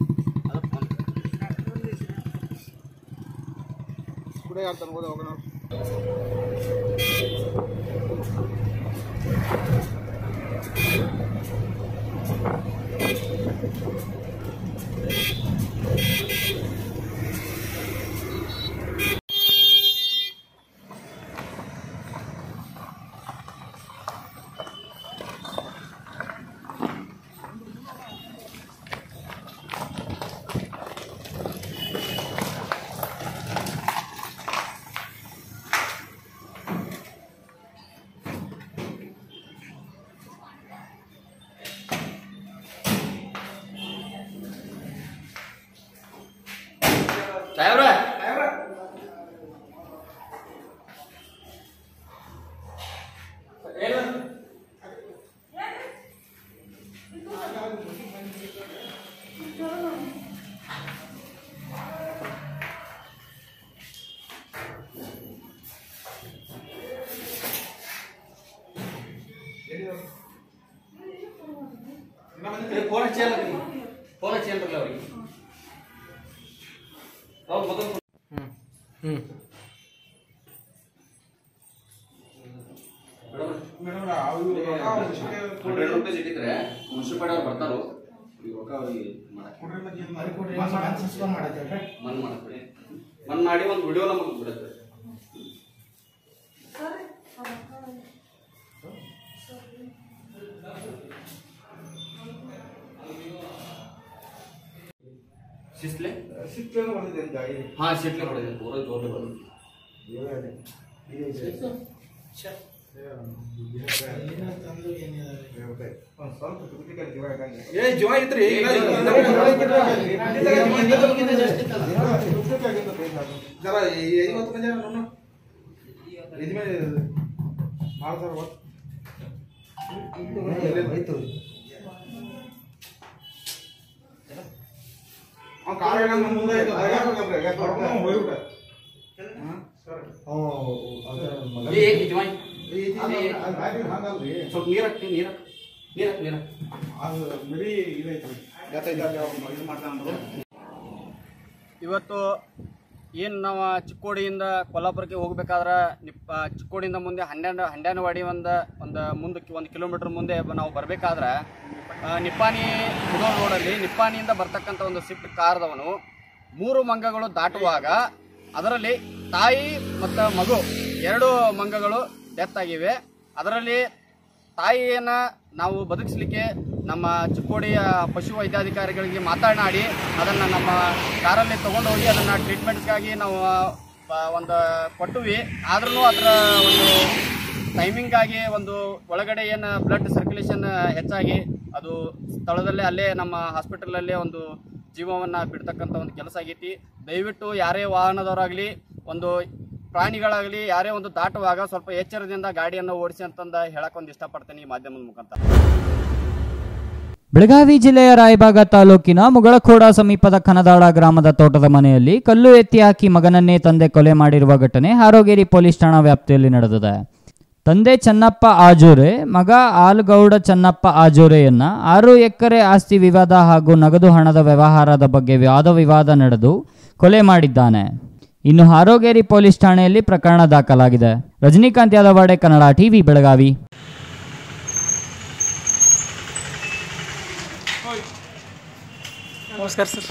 Speaker 9: ಕೂಡ ಯಾರು ತನ್ಬೋದು ದವಾಖಾನೆ
Speaker 10: ಫೋನ್ ಹಚ್ಚಿಲ್ಲ ಫೋನ್ ಹಚ್ಚಿಲ್ಲ ಅವ್ರಿಗೆ ಅವ್ರು ಮೊದಲು ಹ್ಞೂ ಹ್ಞೂ ಹಂಡ್ರೆಡ್ ರುಪೀಸ್ ಇಟ್ಟಿದ್ರೆ ಮುನ್ಸಿಪಾಲ್ಟಿ ಅವ್ರು ಬರ್ತಾರೋ ಈಗ ರೊಕ್ಕ ಅವ್ರಿಗೆ ಮನ್ ಮಾಡಕ್ಕೆ ಮನ್ ಮಾಡಿ ಒಂದು ವಿಡಿಯೋ ನಮಗೆ ಬಿಡುತ್ತೆ. ಸಿಸ್ಲೆ ಸಿಸ್ಲೆ ಬಂದಿದೆ ಗಾಡಿ ಹಾ ಸಿಸ್ಲೆ ಹೊಡೆದಿದೆ ಪೂರ ಜೋರ್ ಬಂದಿದೆ ಏ ಜೀವ ಐತ್ರಿ ಜರ ಐವತ್ತು ಮಂದಿ ನೋನು ಇದು ಮೇಲೆ ಮಾಡ್ತಾರ ಆಯ್ತು ಆ ಕಾರಣ ಮುಂದೆ ಆಯ್ತು ಹೋಗ್ಬಿಟ್ಟ ಏ ಜೀವ ಸ್ವಲ್ಪ ನೀರು ಹಾಕ್ತಿ ನೀರು ನೀರು ನೀರು ಅದು ಬಿಡಿ ಇದೈತಿ ಇದು ಮಾಡ್ತಾನೆ. ಇವತ್ತು ಏನು ನಾವು ಚಿಕ್ಕೋಡಿಯಿಂದ ಕೊಲ್ಲಾಪುರಕ್ಕೆ ಹೋಗ್ಬೇಕಾದ್ರೆ ನಿಪ್ಪ ಚಿಕ್ಕೋಡಿಯಿಂದ ಮುಂದೆ ಹನ್ನೆರಡು ಹಂಡ್ಯಾನವಾಡಿ ಒಂದು ಒಂದು ಮುಂದಕ್ಕೆ ಒಂದು ಕಿಲೋಮೀಟ್ರ್ ಮುಂದೆ ನಾವು ಬರಬೇಕಾದ್ರೆ ನಿಪ್ಪಾಣಿ ಮುದೋಲ್ ರೋಡಲ್ಲಿ ನಿಪ್ಪಾಣಿಯಿಂದ ಬರ್ತಕ್ಕಂಥ ಒಂದು ಸ್ವಿಫ್ಟ್ ಕಾರ್ದವನು ಮೂರು ಮಂಗಗಳು ದಾಟುವಾಗ ಅದರಲ್ಲಿ ತಾಯಿ ಮತ್ತು ಮಗು ಎರಡು ಮಂಗಗಳು ಡೆತ್ ಆಗಿವೆ. ಅದರಲ್ಲಿ ತಾಯಿಯನ್ನು ನಾವು ಬದುಕಿಸಲಿಕ್ಕೆ ನಮ್ಮ ಚಿಕ್ಕೋಡಿಯ ಪಶು ವೈದ್ಯಾಧಿಕಾರಿಗಳಿಗೆ ಮಾತನಾಡಿ ಅದನ್ನು ನಮ್ಮ ಕಾರಲ್ಲಿ ತೊಗೊಂಡು ಹೋಗಿ ಅದನ್ನು ಟ್ರೀಟ್ಮೆಂಟ್ಗಾಗಿ ನಾವು ಒಂದು ಕೊಟ್ಟುವಿ. ಆದ್ರೂ ಅದರ ಒಂದು ಟೈಮಿಂಗಾಗಿ ಒಂದು ಒಳಗಡೆ ಏನು ಬ್ಲಡ್ ಸರ್ಕ್ಯುಲೇಷನ್ ಹೆಚ್ಚಾಗಿ ಅದು ಸ್ಥಳದಲ್ಲೇ ಅಲ್ಲೇ ನಮ್ಮ ಹಾಸ್ಪಿಟಲಲ್ಲೇ ಒಂದು ಜೀವವನ್ನು ಬಿಡ್ತಕ್ಕಂಥ ಒಂದು ಕೆಲಸ ಆಗೈತಿ. ದಯವಿಟ್ಟು ಯಾರೇ ವಾಹನದವರಾಗಲಿ ಒಂದು ಪ್ರಾಣಿಗಳಾಗಲಿ ಯಾರೇ ಒಂದು ದಾಟುವಾಗ ಸ್ವಲ್ಪ ಎಚ್ಚರದಿಂದ ಗಾಡಿಯನ್ನು ಓಡಿಸಿ ಅಂತಂದ ಹೇಳಕ್ ಒಂದು ಇಷ್ಟಪಡ್ತೀನಿ ಈ ಮಾಧ್ಯಮದ ಮುಖಾಂತರ.
Speaker 2: ಬೆಳಗಾವಿ ಜಿಲ್ಲೆಯ ರಾಯಬಾಗ ತಾಲೂಕಿನ ಮುಗಳಖೋಡ ಸಮೀಪದ ಕನದಾಳ ಗ್ರಾಮದ ತೋಟದ ಮನೆಯಲ್ಲಿ ಕಲ್ಲು ಎತ್ತಿ ಹಾಕಿ ಮಗನನ್ನೇ ತಂದೆ ಕೊಲೆ ಮಾಡಿರುವ ಘಟನೆ ಹಾರೋಗೇರಿ ಪೊಲೀಸ್ ಠಾಣಾ ವ್ಯಾಪ್ತಿಯಲ್ಲಿ ನಡೆದಿದೆ. ತಂದೆ ಚನ್ನಪ್ಪ ಆಜೋರೆ ಮಗ ಆಲ್ಗೌಡ ಚನ್ನಪ್ಪ ಆಜೋರೆಯನ್ನ ಆರು ಎಕರೆ ಆಸ್ತಿ ವಿವಾದ ಹಾಗೂ ನಗದು ಹಣದ ವ್ಯವಹಾರದ ಬಗ್ಗೆ ವಾದ ವಿವಾದ ನಡೆದು ಕೊಲೆ ಮಾಡಿದ್ದಾನೆ. ಇನ್ನು ಹಾರೋಗೇರಿ ಪೊಲೀಸ್ ಠಾಣೆಯಲ್ಲಿ ಪ್ರಕರಣ ದಾಖಲಾಗಿದೆ. ರಜನಿಕಾಂತ್ ಯಾದವಾಡೆ, ಕನ್ನಡ ಟಿವಿ, ಬೆಳಗಾವಿ.
Speaker 11: ನಮಸ್ಕಾರ ಸರ್.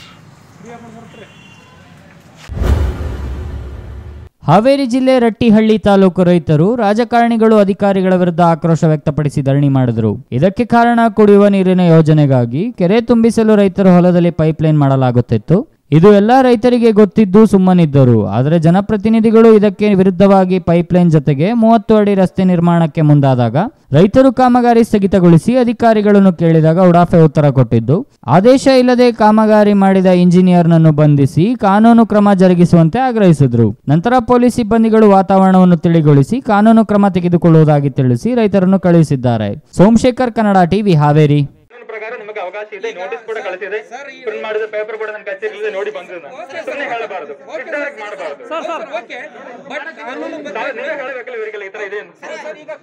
Speaker 2: ಹಾವೇರಿ ಜಿಲ್ಲೆ ರಟ್ಟಿಹಳ್ಳಿ ತಾಲೂಕು ರೈತರು ರಾಜಕಾರಣಿಗಳು ಅಧಿಕಾರಿಗಳ ವಿರುದ್ಧ ಆಕ್ರೋಶ ವ್ಯಕ್ತಪಡಿಸಿ ಧರಣಿ ಮಾಡಿದರು. ಇದಕ್ಕೆ ಕಾರಣ ಕುಡಿಯುವ ನೀರಿನ ಯೋಜನೆಗಾಗಿ ಕೆರೆ ತುಂಬಿಸಲು ರೈತರ ಹೊಲದಲ್ಲಿ ಪೈಪ್ಲೈನ್ ಮಾಡಲಾಗುತ್ತಿತ್ತು. ಇದು ಎಲ್ಲ ರೈತರಿಗೆ ಗೊತ್ತಿದ್ದು ಸುಮ್ಮನಿದ್ದರು. ಆದರೆ ಜನಪ್ರತಿನಿಧಿಗಳು ಇದಕ್ಕೆ ವಿರುದ್ಧವಾಗಿ ಪೈಪ್ಲೈನ್ ಜೊತೆಗೆ ಮೂವತ್ತು ಅಡಿ ರಸ್ತೆ ನಿರ್ಮಾಣಕ್ಕೆ ಮುಂದಾದಾಗ ರೈತರು ಕಾಮಗಾರಿ ಸ್ಥಗಿತಗೊಳಿಸಿ ಅಧಿಕಾರಿಗಳನ್ನು ಕೇಳಿದಾಗ ಉಡಾಫೆ ಉತ್ತರ ಕೊಟ್ಟಿದ್ದು, ಆದೇಶ ಇಲ್ಲದೆ ಕಾಮಗಾರಿ ಮಾಡಿದ ಇಂಜಿನಿಯರ್ನನ್ನು ಬಂಧಿಸಿ ಕಾನೂನು ಕ್ರಮ ಜರುಗಿಸುವಂತೆ ಆಗ್ರಹಿಸಿದ್ರು. ನಂತರ ಪೊಲೀಸ್ ಸಿಬ್ಬಂದಿಗಳು ವಾತಾವರಣವನ್ನು ತಿಳಿಗೊಳಿಸಿ ಕಾನೂನು ಕ್ರಮ ತೆಗೆದುಕೊಳ್ಳುವುದಾಗಿ ತಿಳಿಸಿ ರೈತರನ್ನು ಕಳುಹಿಸಿದ್ದಾರೆ. ಸೋಮಶೇಖರ್, ಕನ್ನಡ ಟಿವಿ, ಹಾವೇರಿ.
Speaker 12: ಪ್ರಕಾರ ನಿಮಗೆ ಅವಕಾಶ ಇದೆ. ನೋಟಿಸ್ ಕೂಡ ಕಳಿಸಿದೆ. ಪ್ರಿಂಟ್ ಮಾಡಿದ ಪೇಪರ್ ಕೂಡ ನನ್ನ ಕಚೇರಿಯಲ್ಲಿ ನೋಡಿ ಬಂದಿದೆ. ಸುಮ್ಮನೆ ಹೇಳಬಾರದು, ಮಾಡಬಾರದು. ನೀವೇ ಹೇಳಬೇಕಲ್ಲ ಇವರಿಗೆಲ್ಲ ಈ ತರ ಇದೆ.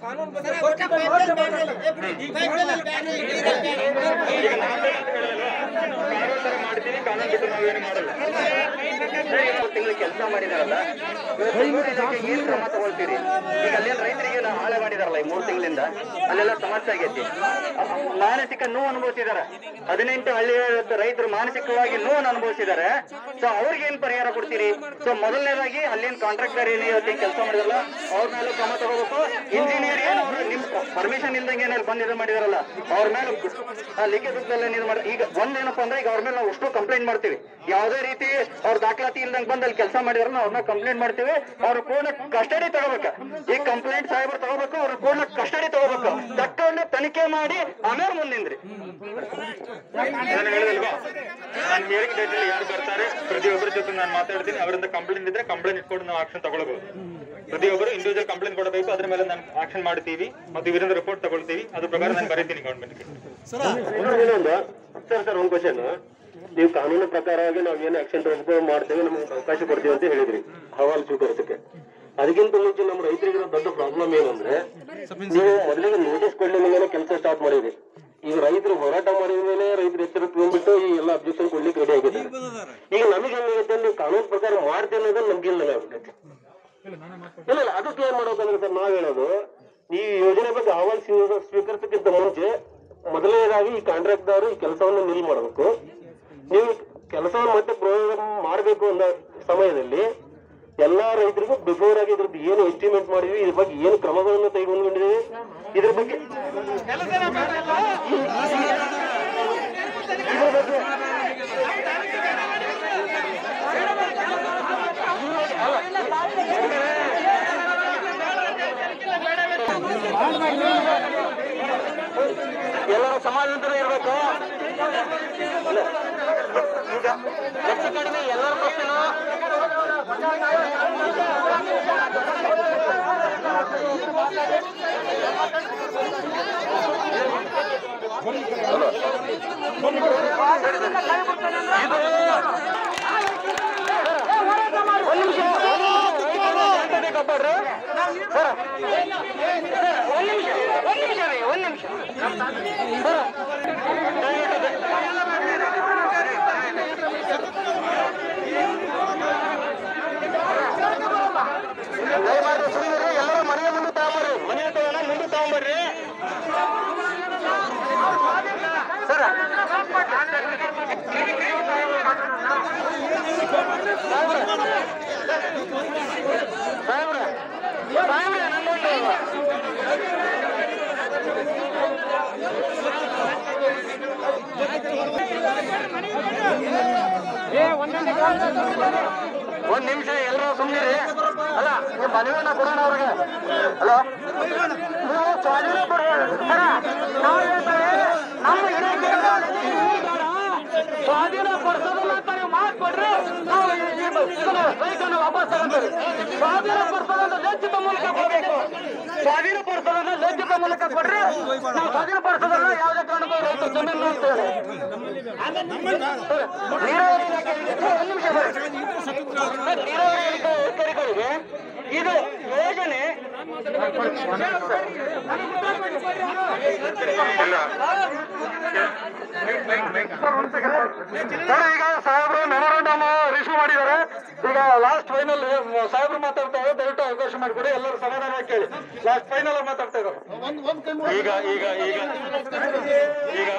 Speaker 12: ಈಗ ಕಾನೂನು ತರ ಮಾಡ್ತೀವಿ, ಕಾನೂನು ಬಿಟ್ಟು ನಾವೇನು ಮಾಡಲ್ಲ.
Speaker 11: ತಿಂಗಳು ಕೆಲಸ ಮಾಡಿದಾರಲ್ಲ, ಏನ್ ಕ್ರಮ ತಗೊಳ್ತೀರಿ? ಈಗ ಅಲ್ಲೇನ್ ರೈತರಿಗೆ ಹಾಳೆ ಮಾಡಿದಾರಲ್ಲ ಈ ಮೂರು ತಿಂಗಳಿಂದ, ಅಲ್ಲೆಲ್ಲ ಸಮಸ್ಯೆ ಆಗೈತಿ, ಮಾನಸಿಕ ನೋವು ಅನುಭವಿಸಿದಾರೆ. ಹದಿನೆಂಟು ಹಳ್ಳಿಯ ರೈತರು ಮಾನಸಿಕವಾಗಿ ನೋವನ್ನು ಅನುಭವಿಸಿದ್ದಾರೆ. ಸೊ ಅವ್ರಿಗೆ ಏನ್ ಪರಿಹಾರ ಕೊಡ್ತೀರಿ? ಸೊ ಮೊದಲನೇದಾಗಿ ಅಲ್ಲಿನ ಕಾಂಟ್ರಾಕ್ಟರ್ ಏನ್ ಕೆಲಸ ಮಾಡಿದಾರಲ್ಲ ಅವ್ರ ಮೇಲೆ ಕ್ರಮ ತಗೋಬೇಕು. ಇಂಜಿನಿಯರ್ ಏನು ಅವರು ನಿಮ್ ಪರ್ಮಿಷನ್ ಇಲ್ದಂಗೆ ಏನಾದ್ರು ಬಂದ್ ಇದು ಮಾಡಿದಾರಲ್ಲ ಅವ್ರ ಮೇಲೆ ಲಿಖಿತದಲ್ಲಿ ಇದು ಮಾಡಿ. ಈಗ ಒಂದೇನಪ್ಪ ಅಂದ್ರೆ ಈಗ ಅವ್ರ ಮೇಲೆ ನಾವು ಅಷ್ಟು ಕಂಪ್ಲೇಂಟ್ ಮಾಡ್ತೀವಿ. ಯಾವುದೇ ರೀತಿ ಅವ್ರ ದಾಖಲಾತಿ ಇಲ್ದಂಗೆ ಬಂದ್ ಅಲ್ಲಿ ಕೆಲಸ ಮಾಡಿದಾರಲ್ಲ ಅವ್ರನ್ನ ಕಂಪ್ಲೇಂಟ್ ಮಾಡ್ತೀವಿ. ಅವ್ರ ಪೂರ್ಣ ಕಸ್ಟಡಿ ತಗೋಬೇಕು. ಈ ಕಂಪ್ಲೇಂಟ್ ಸಾಹೇಬರು ತಗೋಬೇಕು, ಅವ್ರ ಪೂರ್ಣ ಕಸ್ಟಡಿ ತಗೋಬೇಕು, ತಕ್ಕೊಂಡು ತನಿಖೆ ಮಾಡಿ ಆಮೇಲೆ ಮುಂದಿಂದ್ರಿ.
Speaker 12: ನಾನು ಹೇಳಿದಲ್ವಾ, ನಾನು ಹಿಯರಿಂಗ್ ಡೇಟ್ ಅಲ್ಲಿ ಯಾರು ಬರ್ತಾರೆ ಪ್ರತಿಯೊಬ್ಬರ ಜೊತೆ ನಾನು ಮಾತಾಡ್ತೀನಿ. ಅವರಿಂದ ಕಂಪ್ಲೇಂಟ್ ಇದ್ರೆ ಕಂಪ್ಲೇಂಟ್ ಇಟ್ಕೊಂಡು ನಾವು ಆಕ್ಷನ್ ತಗೊಳ್ಬಹುದು. ಪ್ರತಿಯೊಬ್ಬರು ಇಂಡಿವಿಜುವಲ್ ಕಂಪ್ಲೇಂಟ್ ಕೊಡಬೇಕು, ಅದ್ರ ಮೇಲೆ ನಾನು ಆಕ್ಷನ್ ಮಾಡ್ತೀವಿ ಮತ್ತು ಇವರಿಂದ ರಿಪೋರ್ಟ್ ತಗೊಳ್ತೀವಿ. ಅದ್ರ ಪ್ರಕಾರ ನಾನು ಬರೀತೀನಿ ಗೌರ್ಮೆಂಟ್ಗೆ.
Speaker 11: ಇನ್ನೊಂದು ಸರ್ ಸರ್ ಒಂದು ಕ್ವಶನ್, ನೀವು ಕಾನೂನು ಪ್ರಕಾರವಾಗಿ ನಾವು ಏನು ಆಕ್ಷನ್ ತಗೋಬೇಕು ಮಾಡ್ತೇವೆ, ನಮ್ಗೆ ಅವಕಾಶ ಕೊಡ್ತೀವಿ ಅಂತ ಹೇಳಿದ್ರಿ ಹವಾಲು ಸ್ವೀಕರಿಸಕ್ಕೆ. ಅದಕ್ಕಿಂತ ಮುಂಚೆ ನಮ್ಮ ರೈತರಿಗೆ ದೊಡ್ಡ ಪ್ರಾಬ್ಲಮ್ ಏನಂದ್ರೆ, ನೀವು ಮೊದಲಿಗೆ ನೋಟಿಸ್ ಕೊಡ್ಲಿಲ್ಲ ಕೆಲಸ ಸ್ಟಾರ್ಟ್ ಮಾಡಿದ್ರಿ. ಈಗ ರೈತರು ಹೋರಾಟ ಮಾಡಿದ ಮೇಲೆ ರೈತರು ಎಚ್ಚರ ತಗೊಂಡ್ಬಿಟ್ಟು ಈ ಎಲ್ಲ ಅಬ್ಜೆಕ್ಷನ್ ಕೊಡ್ಲಿಕ್ಕೆ ರೆಡಿ ಆಗಿದ್ದಾರೆ. ಈಗ ನಮಗೆ ಏನಾಗುತ್ತೆ, ನೀವು ಕಾನೂನು ಪ್ರಕಾರ ಮಾಡ್ತೇವೆ ಅನ್ನೋದನ್ನ ನಮ್ಗೆ ಇಲ್ಲ ಆಗ್ಬಿಟ್ಟೈತೆ. ಇಲ್ಲ ಇಲ್ಲ ಅದಕ್ಕೆ ಏನ್ ಮಾಡ್ಬೇಕಂದ್ರೆ ಸರ್ ನಾವ್ ಹೇಳೋದು, ಈ ಯೋಜನೆ ಬಗ್ಗೆ ಅಹವಾಲು ಸ್ವೀಕರಿಸಕ್ಕಿಂತ ಮುಂಚೆ ಮೊದಲನೇದಾಗಿ ಈ ಕಾಂಟ್ರಾಕ್ಟ್ದವರು ಈ ಕೆಲಸವನ್ನು ನಿಲ್ ಮಾಡಬೇಕು. ನೀವು ಕೆಲಸವನ್ನು ಮತ್ತೆ ಪ್ರಯೋಗ ಮಾಡಬೇಕು ಅಂದ ಸಮಯದಲ್ಲಿ ಎಲ್ಲಾ ರೈತರಿಗೂ ಬಿಫೋರ್ ಆಗಿ ಇದ್ರದ್ದು ಏನು ಎಸ್ಟಿಮೇಟ್ ಮಾಡಿದ್ವಿ, ಇದ್ರ ಬಗ್ಗೆ ಏನು ಕ್ರಮಗಳನ್ನು ತೆಗೆದುಕೊಂಡಿದ್ದೀವಿ, ಇದ್ರ ಬಗ್ಗೆ ಇದ್ರ ಬಗ್ಗೆ ಎಲ್ಲರೂ ಸಮಾಜದಲ್ಲಿ ಇರ್ಬೇಕು. ಈಗ ಹೆಚ್ಚು ಕಡಿಮೆ ಎಲ್ಲರ ಪ್ರಶ್ನೆ ಕಾಪಾಡ್ರಿ ಸರ್. ಒಂದ್ ನಿಮಿಷ ಒಂದ್ ನಿಮಿಷ ರೀ ಒಂದ್ ನಿಮಿಷ ದಯಮಾಡಿ ಸುರಿದ್ರಿ. ಎಲ್ಲರೂ ಮನೆಯ ಮುಂದೆ ತಗೊಂಬರ್ರಿ, ಮನೆ ತಗೋಣ ಮುಂದೆ ತಗೊಂಬರ್ರಿ ಸರ್. ಸಾಹೇಬ್ರೆ ಸಾಹೇಬ್ರೆ ನನ್ನೊಂದು ಒಂದ್ ನಿಮಿಷ ಎಲ್ಲರೂ ಸುಮ್ಮನೆ. ಅಲ್ಲ ನಿಮ್ ಮನವಿಯನ್ನ ಕೊಡೋಣ ಅವ್ರಿಗೆ. ಅಲ್ಲ ನೀವು ಸ್ವಾಧೀನ ನಾವು ಹೇಳ್ತಾರೆ ನಮ್ಮ ಸ್ವಾಧೀನ ಪಡಿಸೋದಿಲ್ಲ ಅಂತ ನೀವು ಮಾತು ಕೊಡ್ರಿ, ನಾವು ಸ್ಟ್ರೈಕನ್ನು ವಾಪಸ್ ತಗೊಂತೀವಿ. ಸ್ವಾಧೀನ ಪಡಿಸೋದನ್ನ ಲೇಖಿತ ಮೂಲಕ ಕೊಡಬೇಕು. ಸ್ವಾಧೀನ ಪಡಿಸೋದನ್ನ ಲೇಖಿತ ಮೂಲಕ ಕೊಡ್ರಿ. ನಾವು ಸ್ವಾಧೀನ ಪಡಿಸೋದನ್ನ ಯಾವುದೇ ಕಾರಣಕ್ಕೂ ರೈತ ಜಮೀನು ಅಂತ ಹೇಳಿ ನೀರಾವರಿ ಇಲಾಖೆ ಒಂದು ನಿಮಿಷ ನೀರಾವರಿ ಅಧಿಕಾರಿಗಳಿಗೆ ಇದು ಯೋಜನೆ ಈಗ ಸಾಹೇಬ್ರು ಮೆಮೊರಂಡಮ್ ರಿಶ್ಯೂ ಮಾಡಿದ್ದಾರೆ. ಈಗ ಲಾಸ್ಟ್ ಫೈನಲ್ ಸಾಹೇಬ್ರು ಮಾತಾಡ್ತಾ ಇದ್ದಾರೆ, ದಯವಿಟ್ಟು ಅವಕಾಶ ಮಾಡಿಕೊಡಿ. ಎಲ್ಲರೂ ಸಮಾಧಾನ ಕೇಳಿ. ಲಾಸ್ಟ್ ಫೈನಲ್ ಮಾತಾಡ್ತಾ ಇದ್ದಾರೆ. ಈಗ ಈಗ ಈಗ ಈಗ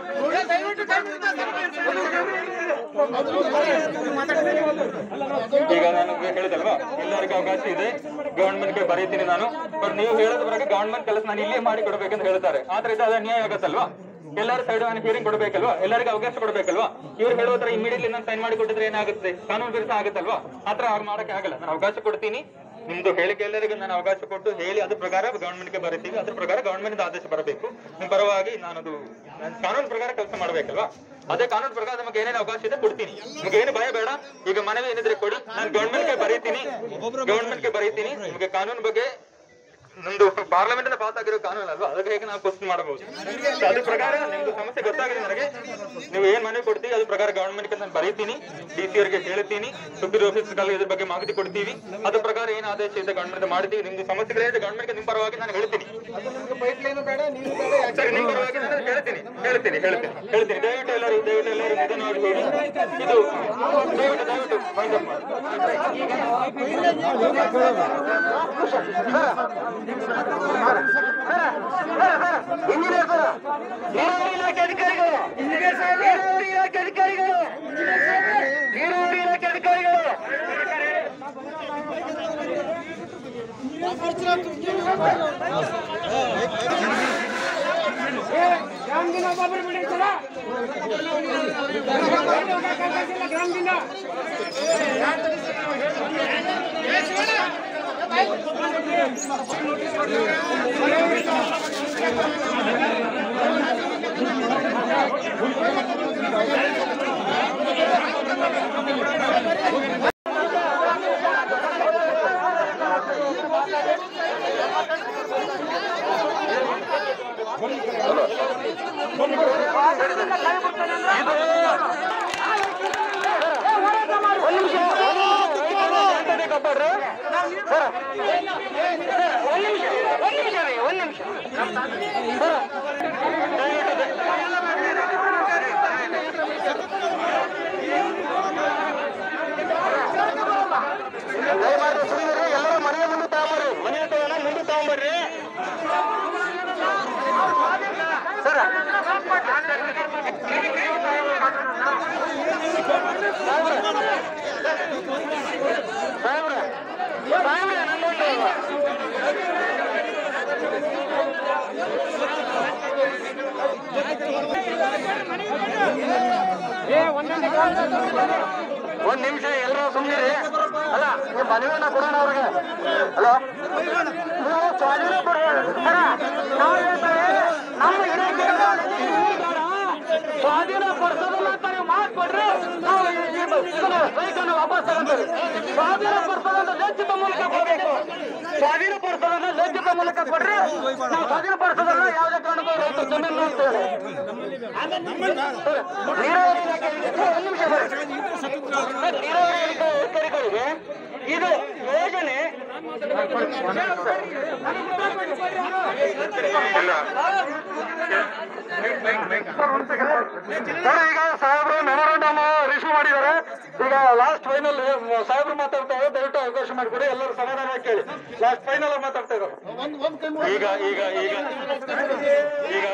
Speaker 11: ಈಗ ನಾನು ಹೇಳಿದಲ್ವಾ, ಎಲ್ಲರಿಗೂ ಅವಕಾಶ ಇದೆ. ಗವರ್ಮೆಂಟ್ಗೆ ಬರೀತೀನಿ ನಾನು, ಬಟ್ ನೀವು ಹೇಳೋದ್ರ ಬಗ್ಗೆ ಗವರ್ಮೆಂಟ್ ಕೆಲಸ ನಾನು ಇಲ್ಲೇ ಮಾಡಿ ಕೊಡ್ಬೇಕಂತ ಹೇಳ್ತಾರೆ. ಆದ್ರೆ ಇದು ಅದು ಅನ್ಯಾಯ ಆಗತ್ತಲ್ವಾ? ಎಲ್ಲರೂ ಸೈಡ್ ಆನ್ ಹಿಯರಿಂಗ್ ಕೊಡ್ಬೇಕಲ್ವಾ? ಎಲ್ಲರಿಗೂ ಅವಕಾಶ ಕೊಡ್ಬೇಕಲ್ವಾ? ಇವ್ರು ಹೇಳೋದ್ರ ಇಮಿಡಿಯೇಟ್ಲಿ ನಾನು ಸೈನ್ ಮಾಡಿ ಕೊಟ್ಟಿದ್ರೆ ಏನಾಗುತ್ತೆ? ಕಾನೂನು ವಿರುದ್ಧ ಆಗುತ್ತಲ್ವಾ? ಆತರ ಮಾಡಕ್ಕೆ ಆಗಲ್ಲ. ನಾನು ಅವಕಾಶ ಕೊಡ್ತೀನಿ. ನಿಮ್ದು ಹೇಳಿಕೆ ಎಲ್ಲರಿಗೂ ನಾನು ಅವಕಾಶ ಕೊಟ್ಟು ಹೇಳಿ ಅದ್ರ ಪ್ರಕಾರ ಗವರ್ಮೆಂಟ್ಗೆ ಬರೀತೀವಿ. ಅದ್ರ ಪ್ರಕಾರ ಗವರ್ಮೆಂಟ್ ಆದೇಶ ಬರಬೇಕು. ನಿಮ್ ಪರವಾಗಿ ನಾನದು ಕಾನೂನು ಪ್ರಕಾರ ಕೆಲಸ ಮಾಡ್ಬೇಕಲ್ವಾ? ಅದೇ ಕಾನೂನು ಪ್ರಕಾರ ನಮಗೆ ಏನೇನು ಅವಕಾಶ ಇದೆ ಕೊಡ್ತೀನಿ. ನಿಮ್ಗೆ ಏನು ಭಯ ಬೇಡ. ಈಗ ಮನವಿ ಏನಿದ್ರೆ ಕೊಡಿ, ನಾನು ಗವರ್ಮೆಂಟ್ಗೆ ಬರೀತೀನಿ. ಗವರ್ಮೆಂಟ್ಗೆ ಬರೀತೀನಿ. ನಿಮಗೆ ಕಾನೂನು ಬಗ್ಗೆ
Speaker 12: ನಮ್ದು ಪಾರ್ಲಿಮೆಂಟ್ ಇಂದ ಪಾಸ್ ಆಗಿರೋ ಕಾನೂನು ಅಲ್ವಾ, ಅದಕ್ಕೆ ಹೇಗೆ ನಾವು ಕ್ವಶನ್ ಮಾಡಬಹುದು. ಅದ್ರ ಪ್ರಕಾರ ನಿಮ್ದು ಸಮಸ್ಯೆ ಗೊತ್ತಾಗಿದೆ ನನಗೆ. ನೀವು ಏನ್ ಮನೆ ಕೊಡ್ತೀವಿ ಅದ್ರ ಪ್ರಕಾರ ಗವರ್ಮೆಂಟ್ ನಾನು ಬರೀತೀನಿ, ಡಿ ಸಿ ಅವರಿಗೆ ಹೇಳ್ತೀನಿ, ಸುಪ್ರೀಂ ಆಫೀಸರ್ ಇದ್ರ ಬಗ್ಗೆ ಮಾಹಿತಿ ಕೊಡ್ತೀವಿ, ಅದ್ರ ಪ್ರಕಾರ ಏನ್ ಆದೇಶ ಇದೆ ಗವರ್ಮೆಂಟ್ ಮಾಡ್ತೀವಿ. ನಿಮ್ದು ಸಮಸ್ಯೆಗಳಿದೆ ಗವರ್ಮೆಂಟ್ ನಿಮ್ ಪರವಾಗಿ ನಾನು ಹೇಳ್ತೀನಿ. ಸರಿ, ನಿಮ್ ಪರವಾಗಿ ನಾನು ಹೇಳ್ತೀನಿ ಹೇಳ್ತೀನಿ ಹೇಳ್ತೀನಿ ಹೇಳ್ತೀನಿ ದಯವಿಟ್ಟು ಎಲ್ಲರೂ ದಯವಿಟ್ಟು ಎಲ್ಲರೂ ನಿಧಾನವಾಗಿ ಹೋಗಿ. ಇದು ದಯವಿಟ್ಟು ದಯವಿಟ್ಟು ಮೈಂಡ್ ನೀರಾವರಿ ಇಲಾಖೆ ಅಧಿಕಾರಿಗಳು ನೀರಾವರಿ ಇಲಾಖೆ ಅಧಿಕಾರಿಗಳು ನೀರಾವರಿ ಇಲಾಖೆ ಅಧಿಕಾರಿಗಳು ಗ್ರಾಮ ದಿನ ಒಬ್ಬೊಬ್ಬರು ಬಿಡಿರ್ತಾರ ಗ್ರಾಮ ದಿನ ಒಂದ್ ನಿಮಿಷ ದಯಮಾಡಿ ಸುಮ್ಮನೆ ಎಲ್ಲರೂ ಮನೆಯ ಮುಂದೆ ತಗೊಂಬರ್ರಿ, ಮನೆಯ ತಗೊಂಡ ಮುಂದೆ ತಗೊಂಬರ್ರಿ ಸರ್. ಒಂದ್ ನಿಮಿಷ ಎಲ್ಲರೂ ಸುಮ್ಮನಿರಿ. ಅಲ್ಲ, ನೀವು ಮನವಿಯನ್ನ ಕೊಡೋಣ ಅವ್ರಿಗೆ. ಅಲ್ಲ, ನೀವು ಸ್ವಾಧೀನ ನಮ್ಮ ಇಲಾಖೆ ಸ್ವಾಧೀನ ಪಡಿಸೋದಲ್ಲ ಅಂತ ನೀವು ಮಾಡ್ಕೊಡ್ರಿ. ನಾವು ಸೈಕನ್ನು ವಾಪಸ್ ತಗೊಂತೀವಿ. ಸ್ವಾಧೀನ ಪಡಿಸೋದನ್ನ ಲೇಖಿತ ಮೂಲಕ ಕೊಡಬೇಕು. ಸ್ವಾಧೀನ ಪಡಿಸೋದನ್ನ ಲೇಖಿತ ಮೂಲಕ ಕೊಡ್ರಿ. ನಾವು ಸ್ವಾಧೀನ ಪಡಿಸೋದನ್ನ ಯಾವುದೇ ಕಾರಣಕ್ಕೂ ರೈತ ಜಮೀನು ಅಂತೇಳಿ ನೀರಾವರಿ ಇಲಾಖೆ ಒಂದು ನಿಮಿಷ ನೀರಾವರಿ ಅಧಿಕಾರಿಗಳಿಗೆ ಇದು ಯೋಜನೆ ಈಗ ಸಾಹೇಬ್ರು ಮೆಮೊರಂಡಮ್ ರಿಶ್ಯೂ ಮಾಡಿದ್ದಾರೆ. ಈಗ ಲಾಸ್ಟ್ ಫೈನಲ್ ಸಾಹೇಬ್ರು ಮಾತಾಡ್ತಾ ಇದ್ದಾರೆ, ದಯವಿಟ್ಟು ಅವಕಾಶ ಮಾಡಿಕೊಡಿ. ಎಲ್ಲರೂ ಸಮಾಧಾನ ಕೇಳಿ. ಲಾಸ್ಟ್ ಫೈನಲ್ ಮಾತಾಡ್ತಾ ಇದ್ದಾರೆ. ಈಗ ಈಗ ಈಗ ಈಗ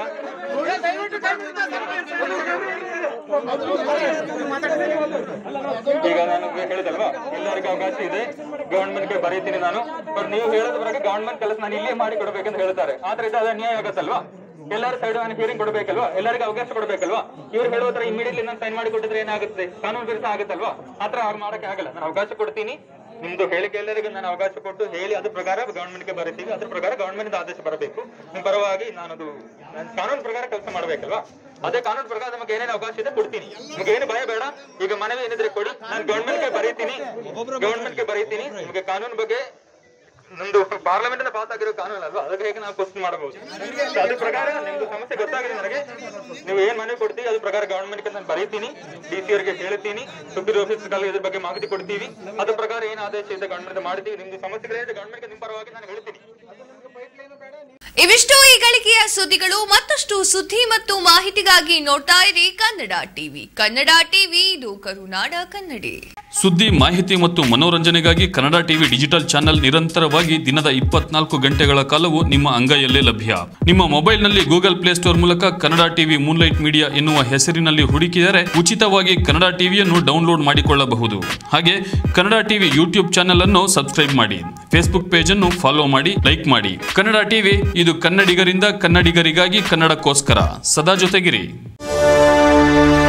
Speaker 12: ಈಗ ನಾನು ಹೇಳಿದಲ್ವಾ, ಎಲ್ಲರಿಗೂ ಅವಕಾಶ ಇದೆ. ಗವರ್ಮೆಂಟ್ಗೆ ಬರೀತೀನಿ ನಾನು, ಬಟ್ ನೀವು ಹೇಳೋದ್ರಾಗ ಗವರ್ಮೆಂಟ್ ಕೆಲಸ ನಾನು ಇಲ್ಲೇ ಮಾಡಿ ಕೊಡ್ಬೇಕಂತ ಹೇಳ್ತಾರೆ. ಆದ್ರೆ ಇದು ಅದ ನ್ಯಾಯ ಆಗತ್ತಲ್ವಾ? ಎಲ್ಲರೂ ಸೈಡ್ ಹಿಯರಿಂಗ್ ಕೊಡ್ಬೇಕಲ್ವಾ? ಎಲ್ಲರಿಗೂ ಅವಕಾಶ ಕೊಡ್ಬೇಕಲ್ವಾ? ಇವ್ರು ಹೇಳೋದ್ರ ಇಮಿಡಿಯೇಟ್ಲಿ ನಾನು ಸೈನ್ ಮಾಡಿ ಕೊಟ್ಟಿದ್ರೆ ಏನಾಗುತ್ತೆ? ಕಾನೂನು ವಿರುದ್ಧ ಆಗುತ್ತಲ್ವಾ? ಆತರ ಅವ್ರು ಮಾಡಕ್ಕೆ ಆಗಲ್ಲ. ನಾನು ಅವಕಾಶ ಕೊಡ್ತೀನಿ. ನಿಮ್ದು ಹೇಳಿಕೆ ಎಲ್ಲರಿಗೂ ನಾನು ಅವಕಾಶ ಕೊಟ್ಟು ಹೇಳಿ ಅದ್ರ ಪ್ರಕಾರ ಗವರ್ಮೆಂಟ್ಗೆ ಬರೀತೀವಿ. ಅದ್ರ ಪ್ರಕಾರ ಗವರ್ಮೆಂಟ್ ಆದೇಶ ಬರಬೇಕು. ನಿಮ್ ಪರವಾಗಿ ನಾನದು ಕಾನೂನು ಪ್ರಕಾರ ಕೆಲಸ ಮಾಡ್ಬೇಕಲ್ವಾ? ಅದೇ ಕಾನೂನು ಪ್ರಕಾರ ನಮಗೆ ಏನೇನು ಅವಕಾಶ ಇದೆ ಕೊಡ್ತೀನಿ. ನಿಮ್ಗೆ ಏನು ಭಯ ಬೇಡ. ಈಗ ಮನವಿ ಏನಿದ್ರೆ ಕೊಡಿ, ನಾನು ಗವರ್ಮೆಂಟ್ಗೆ ಬರೀತೀನಿ ಗವರ್ಮೆಂಟ್ಗೆ ಬರೀತೀನಿ ನಿಮ್ಗೆ ಕಾನೂನು ಬಗ್ಗೆ. ನಮ್ದು ಪಾರ್ಲಿಮೆಂಟ್ ಇಂದ ಪಾಸ್ ಆಗಿರೋ ಕಾನೂನು ಅಲ್ವಾ, ಅದಕ್ಕೆ ಹೇಗೆ ನಾವು ಕ್ವಶನ್ ಮಾಡಬಹುದು. ಅದ್ರ ಪ್ರಕಾರ ನಿಮ್ದು ಸಮಸ್ಯೆ ಗೊತ್ತಾಗಿದೆ ನನಗೆ. ನೀವು ಏನ್ ಮನವಿ ಕೊಡ್ತೀವಿ ಅದ್ರ ಪ್ರಕಾರ ಗವರ್ಮೆಂಟ್ ನಾನು ಬರೀತೀನಿ, ಡಿ ಸಿ ಅವರಿಗೆ ಹೇಳ್ತೀನಿ, ಸುಪ್ರೀಂ ಆಫೀಸರ್ ಇದ್ರ ಬಗ್ಗೆ ಮಾಹಿತಿ ಕೊಡ್ತೀವಿ, ಅದ್ರ ಪ್ರಕಾರ ಏನ್ ಆದೇಶ ಇದೆ ಗವರ್ಮೆಂಟ್ ಮಾಡ್ತೀವಿ. ನಿಮ್ದು ಸಮಸ್ಯೆಗಳಿದೆ ಗವರ್ಮೆಂಟ್ ನಿಮ್ ಪರವಾಗಿ ನಾನು ಹೇಳ್ತೀನಿ.
Speaker 1: ಇವಿಷ್ಟು ಈ ಗಳಿಕೆಯ ಸುದ್ದಿಗಳು. ಮತ್ತಷ್ಟು ಸುದ್ದಿ ಮತ್ತು ಮಾಹಿತಿಗಾಗಿ ನೋಡ್ತಾ ಇರಿ ಕನ್ನಡ ಟಿವಿ. ಕನ್ನಡ ಟಿವಿ, ಇದು ಕರುನಾಡ ಕನ್ನಡಿ.
Speaker 13: ಸುದ್ದಿ, ಮಾಹಿತಿ ಮತ್ತು ಮನೋರಂಜನೆಗಾಗಿ ಕನ್ನಡ ಟಿವಿ ಡಿಜಿಟಲ್ ಚಾನೆಲ್ ನಿರಂತರವಾಗಿ ದಿನದ ಇಪ್ಪತ್ನಾಲ್ಕು ಗಂಟೆಗಳ ಕಾಲವು ನಿಮ್ಮ ಅಂಗೈಯಲ್ಲೇ ಲಭ್ಯ. ನಿಮ್ಮ ಮೊಬೈಲ್ನಲ್ಲಿ ಗೂಗಲ್ ಪ್ಲೇಸ್ಟೋರ್ ಮೂಲಕ ಕನ್ನಡ ಟಿವಿ ಮೂನ್ಲೈಟ್ ಮೀಡಿಯಾ ಎನ್ನುವ ಹೆಸರಿನಲ್ಲಿ ಹುಡುಕಿದರೆ ಉಚಿತವಾಗಿ ಕನ್ನಡ ಟಿವಿಯನ್ನು ಡೌನ್ಲೋಡ್ ಮಾಡಿಕೊಳ್ಳಬಹುದು. ಹಾಗೆ ಕನ್ನಡ ಟಿವಿ ಯೂಟ್ಯೂಬ್ ಚಾನೆಲ್ ಅನ್ನು ಸಬ್ಸ್ಕ್ರೈಬ್ ಮಾಡಿ, ಫೇಸ್ಬುಕ್ ಪೇಜ್ ಅನ್ನು ಫಾಲೋ ಮಾಡಿ, ಲೈಕ್ ಮಾಡಿ. ಕನ್ನಡ ಟಿವಿ, ಇದು ಕನ್ನಡಿಗರಿಂದ ಕನ್ನಡಿಗರಿಗಾಗಿ, ಕನ್ನಡಕ್ಕೋಸ್ಕರ. ಸದಾ ಜೊತೆಗಿರಿ.